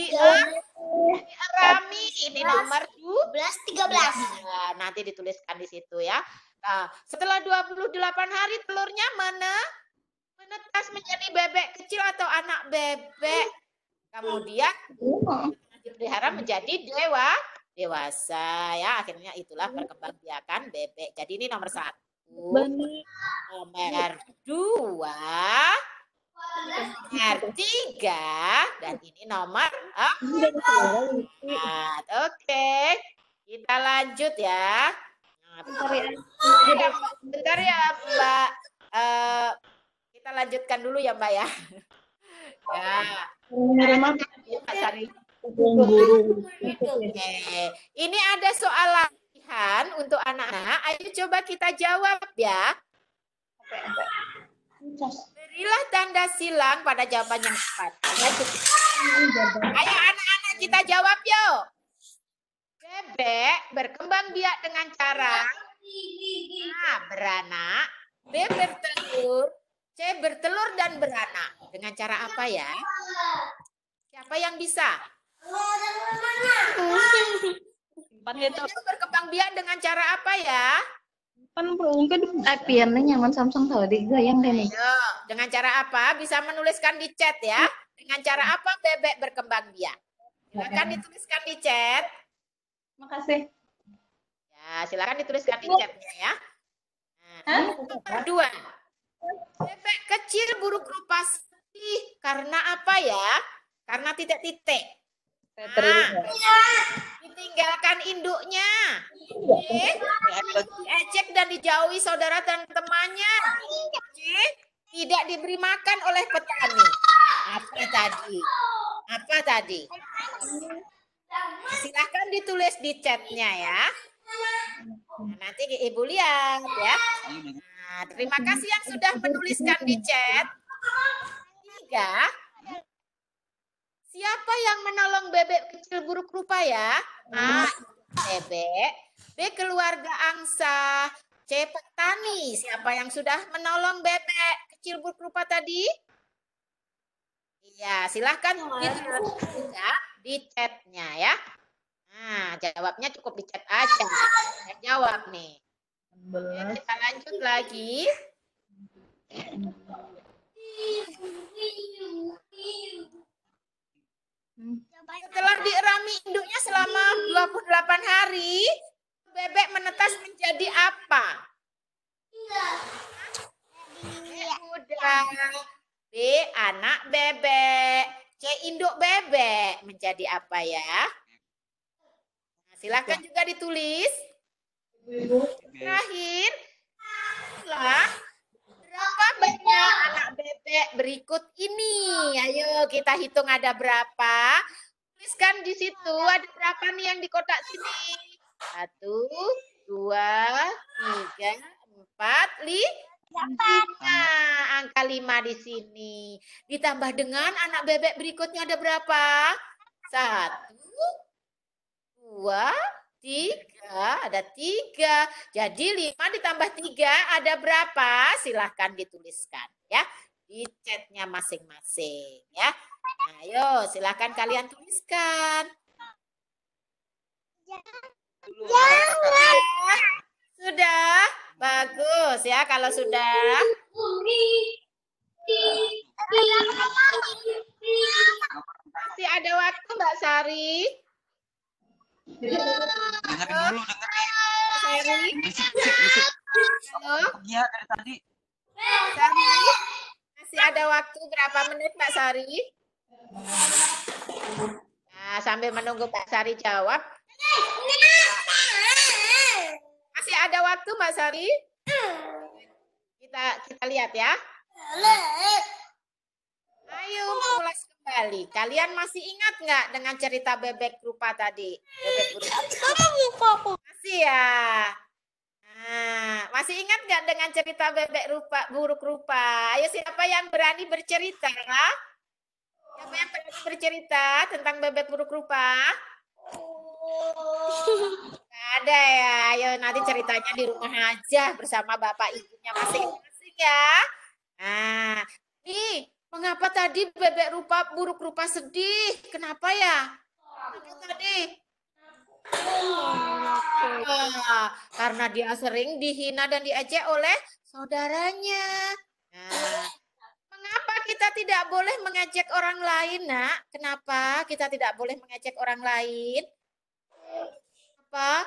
Dierami. Ini nomor dua belas, tiga belas. Nah, nanti dituliskan di situ ya. Nah, setelah dua puluh delapan hari telurnya mana? Menetas menjadi bebek kecil atau anak bebek. Kemudian dipelihara menjadi dewa, dewasa ya. Akhirnya itulah perkembangbiakan bebek. Jadi ini nomor satu. Nomor dua. Nomor tiga. Dan ini nomor empat. Oke. Kita lanjut ya. Nah, bentar ya Mbak. Uh, Kita lanjutkan dulu ya Mbak ya. Ya. Oke. Ini ada soal latihan untuk anak-anak. Ayo coba kita jawab ya. Berilah tanda silang pada jawaban yang tepat. Ayo anak-anak kita jawab yuk. Bebek berkembang biak dengan cara A. Beranak, B. Bertelur, C. Bertelur dan beranak. Dengan cara apa ya? Siapa yang bisa? Bebek berkembang biak dengan cara apa ya? Kan mungkin apiannya nyaman Samsung tadi goyang deh nih. Ayo, dengan cara apa? Bisa menuliskan di chat ya. Dengan cara apa bebek berkembang biak? Silakan dituliskan di chat. Makasih. Ya, silakan dituliskan di chatnya ya. Nah, nomor dua. Bebek kecil buruk rupa sedih karena apa ya? Karena titik-titik. Nah, ditinggalkan induknya. Diejek dan dijauhi saudara dan temannya. Tidak diberi makan oleh petani. Apa tadi? Apa tadi? Silahkan ditulis di chatnya ya. Nah, nanti Ibu lihat ya. Nah, terima kasih yang sudah menuliskan di chat. Tiga. Siapa yang menolong bebek kecil buruk rupa ya? A. Bebek. B. Keluarga angsa. C. Petani. Siapa yang sudah menolong bebek kecil buruk rupa tadi? Iya, silahkan ditulis juga di chatnya ya. Nah, jawabnya cukup di chat aja. Saya jawab nih. Oke, kita lanjut lagi. Setelah dierami induknya selama dua puluh delapan hari, bebek menetas menjadi apa? Kuda. B. Anak bebek. C. Induk bebek. Menjadi apa ya? Nah, silakan juga ditulis. Terakhir, lah, berapa banyak anak bebek berikut ini? Ayo kita hitung ada berapa. Tuliskan di situ ada berapa nih yang di kotak sini. Satu, dua, tiga, empat, lima. Lima, angka lima di sini. Ditambah dengan anak bebek berikutnya ada berapa? Satu, dua, tiga. Ada tiga. Jadi lima ditambah tiga ada berapa? Silahkan dituliskan ya di chatnya masing-masing ya. Nah, ayo silahkan kalian tuliskan. Sudah? Sudah? Bagus ya kalau sudah. Masih ada waktu Mbak Sari? Dengerin dulu, dengerin. Mbak Sari? Bisik, bisik, bisik. Halo? Iya, dari tadi. Sari? Masih ada waktu berapa menit Mbak Sari? Nah, sambil menunggu Mbak Sari jawab. Masih ada waktu Mbak Sari? Kita kita lihat ya. Ayo mengulas kembali. Kalian masih ingat nggak dengan cerita bebek rupa tadi? Bebek rupa. Masih ya. Nah, masih ingat nggak dengan cerita bebek rupa buruk rupa? Ayo siapa yang berani bercerita? Siapa yang berani bercerita tentang bebek buruk rupa? Nggak ada ya. Ayo nanti ceritanya di rumah aja bersama bapak ibunya masing-masing ya. Nah, nih mengapa tadi bebek rupa buruk rupa sedih? Kenapa ya? Kenapa tadi? Ah, karena dia sering dihina dan diejek oleh saudaranya. Nah, mengapa kita tidak boleh mengejek orang lain, Nak? Kenapa kita tidak boleh mengejek orang lain? Apa?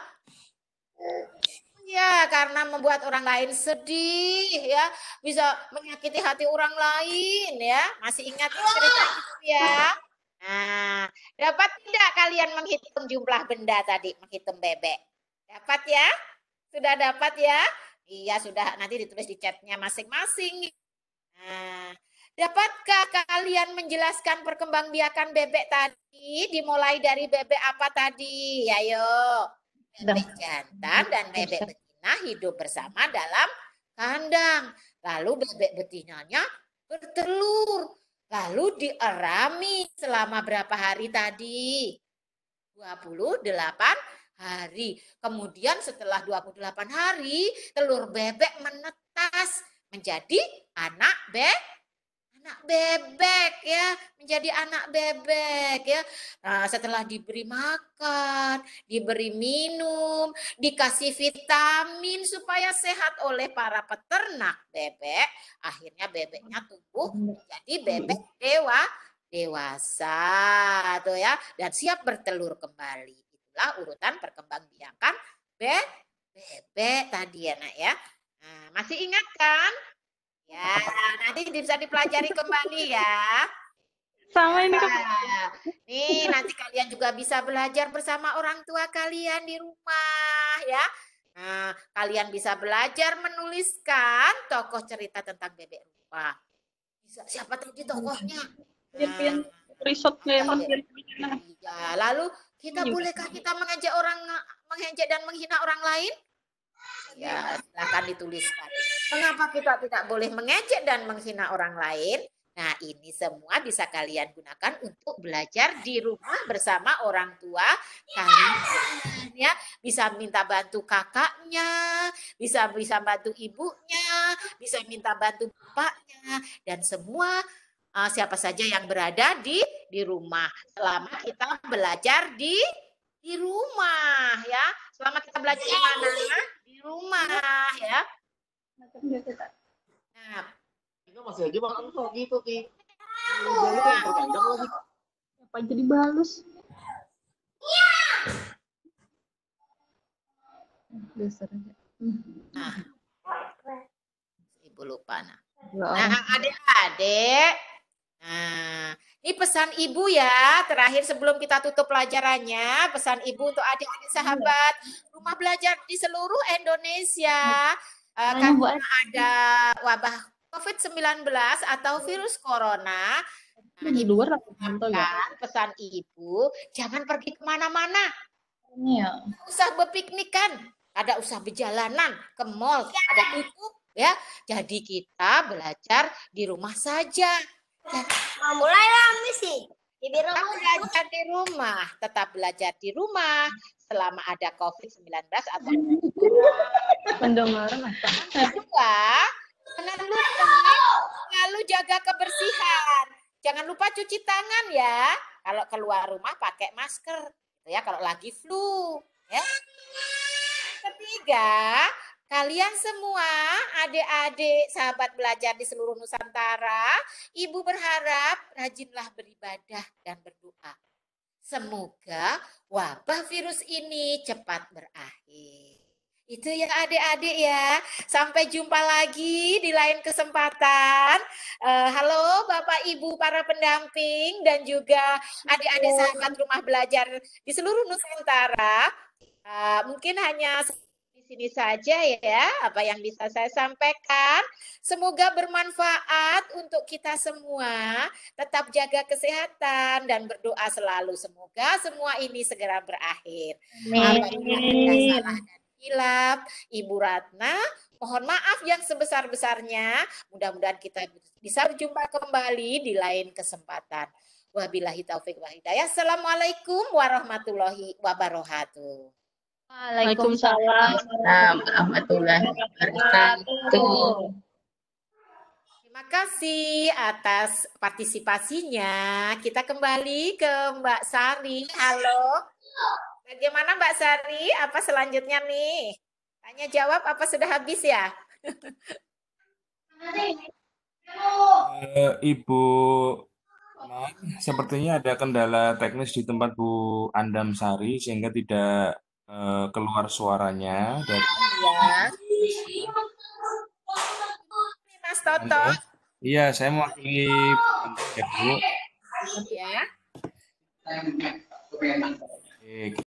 Ya, karena membuat orang lain sedih, ya, bisa menyakiti hati orang lain, ya. Masih ingat cerita itu ya? Nah, dapat tidak kalian menghitung jumlah benda tadi, menghitung bebek? Dapat ya? Sudah dapat ya? Iya, sudah. Nanti ditulis di chatnya masing-masing. Nah, dapatkah kalian menjelaskan perkembangbiakan bebek tadi? Dimulai dari bebek apa tadi? Ayo. Bebek jantan dan bebek betina hidup bersama dalam kandang. Lalu bebek betinanya bertelur. Lalu dierami selama berapa hari tadi? dua puluh delapan hari. Kemudian setelah dua puluh delapan hari, telur bebek menetas menjadi anak bebek. Anak bebek ya, menjadi anak bebek ya. Nah, setelah diberi makan, diberi minum, dikasih vitamin supaya sehat oleh para peternak bebek, akhirnya bebeknya tumbuh menjadi bebek dewa, dewasa tuh ya, dan siap bertelur kembali. Itulah urutan perkembangbiakan be bebek tadi ya, Nak ya. Nah, masih ingat kan? Ya, nanti bisa dipelajari kembali ya. Sama ini kan. Nah, nih nanti kalian juga bisa belajar bersama orang tua kalian di rumah ya. Nah, kalian bisa belajar menuliskan tokoh cerita tentang bebek rupa. Bisa siapa tadi tokohnya? Pian Nah, resort kayak ada Pian. ya, lalu kita Iya. bolehkah kita mengejek orang mengejek dan menghina orang lain? Ya, silakan dituliskan. Mengapa kita tidak boleh mengejek dan menghina orang lain? Nah, ini semua bisa kalian gunakan untuk belajar di rumah bersama orang tua kalian ya. Bisa minta bantu kakaknya, bisa bisa bantu ibunya, bisa minta bantu bapaknya dan semua uh, siapa saja yang berada di di rumah selama kita belajar di di rumah ya. Selama kita belajar di mana? Di rumah ya. Nah, masih aja makan kok gitu Ki. Jalur yang terpanjang lagi. Apa jadi balus? Dasarnya. nah, ibu lupa nah. Ya Nah, adik-adik. Nah, ini pesan ibu ya. Terakhir sebelum kita tutup pelajarannya, pesan ibu untuk adik-adik sahabat rumah belajar di seluruh Indonesia. Uh, karena ada wabah covid sembilan belas atau virus corona. Nah, di ibu luar atau ya? kan pesan ibu, jangan pergi kemana-mana. Iya. Usah berpiknik kan, ada usah berjalanan ke mall, ada tutup ya. Jadi kita belajar di rumah saja. Mulailah misi. Tetap belajar di rumah, tetap belajar di rumah selama ada covid sembilan belas atau Pendengaran apa? kedua, jangan lupa selalu jaga kebersihan. Jangan lupa cuci tangan ya. Kalau keluar rumah pakai masker, gitu ya. Kalau lagi flu, ya. Ketiga, kalian semua adik-adik sahabat belajar di seluruh Nusantara, ibu berharap rajinlah beribadah dan berdoa. Semoga wabah virus ini cepat berakhir. Itu ya adik-adik ya. Sampai jumpa lagi di lain kesempatan. Uh, halo Bapak Ibu para pendamping dan juga adik-adik sahabat rumah belajar di seluruh Nusantara. Uh, mungkin hanya di sini saja ya apa yang bisa saya sampaikan. Semoga bermanfaat untuk kita semua. Tetap jaga kesehatan dan berdoa selalu. Semoga semua ini segera berakhir. Amin. Hilap, Ibu Ratna, mohon maaf yang sebesar-besarnya. Mudah-mudahan kita bisa berjumpa kembali di lain kesempatan. Wabillahi taufik wa hidayah. Assalamualaikum warahmatullahi wabarakatuh. Waalaikumsalam warahmatullahi wabarakatuh. Terima kasih atas partisipasinya. Kita kembali ke Mbak Sari. Halo. Bagaimana Mbak Sari? Apa selanjutnya nih? Tanya jawab apa sudah habis ya? Uh, Ibu, maaf, sepertinya ada kendala teknis di tempat Bu Andam Sari sehingga tidak uh, keluar suaranya dari. Iya. Mas Toto. Iya, saya mewakili ya Bu. Ya. Oke.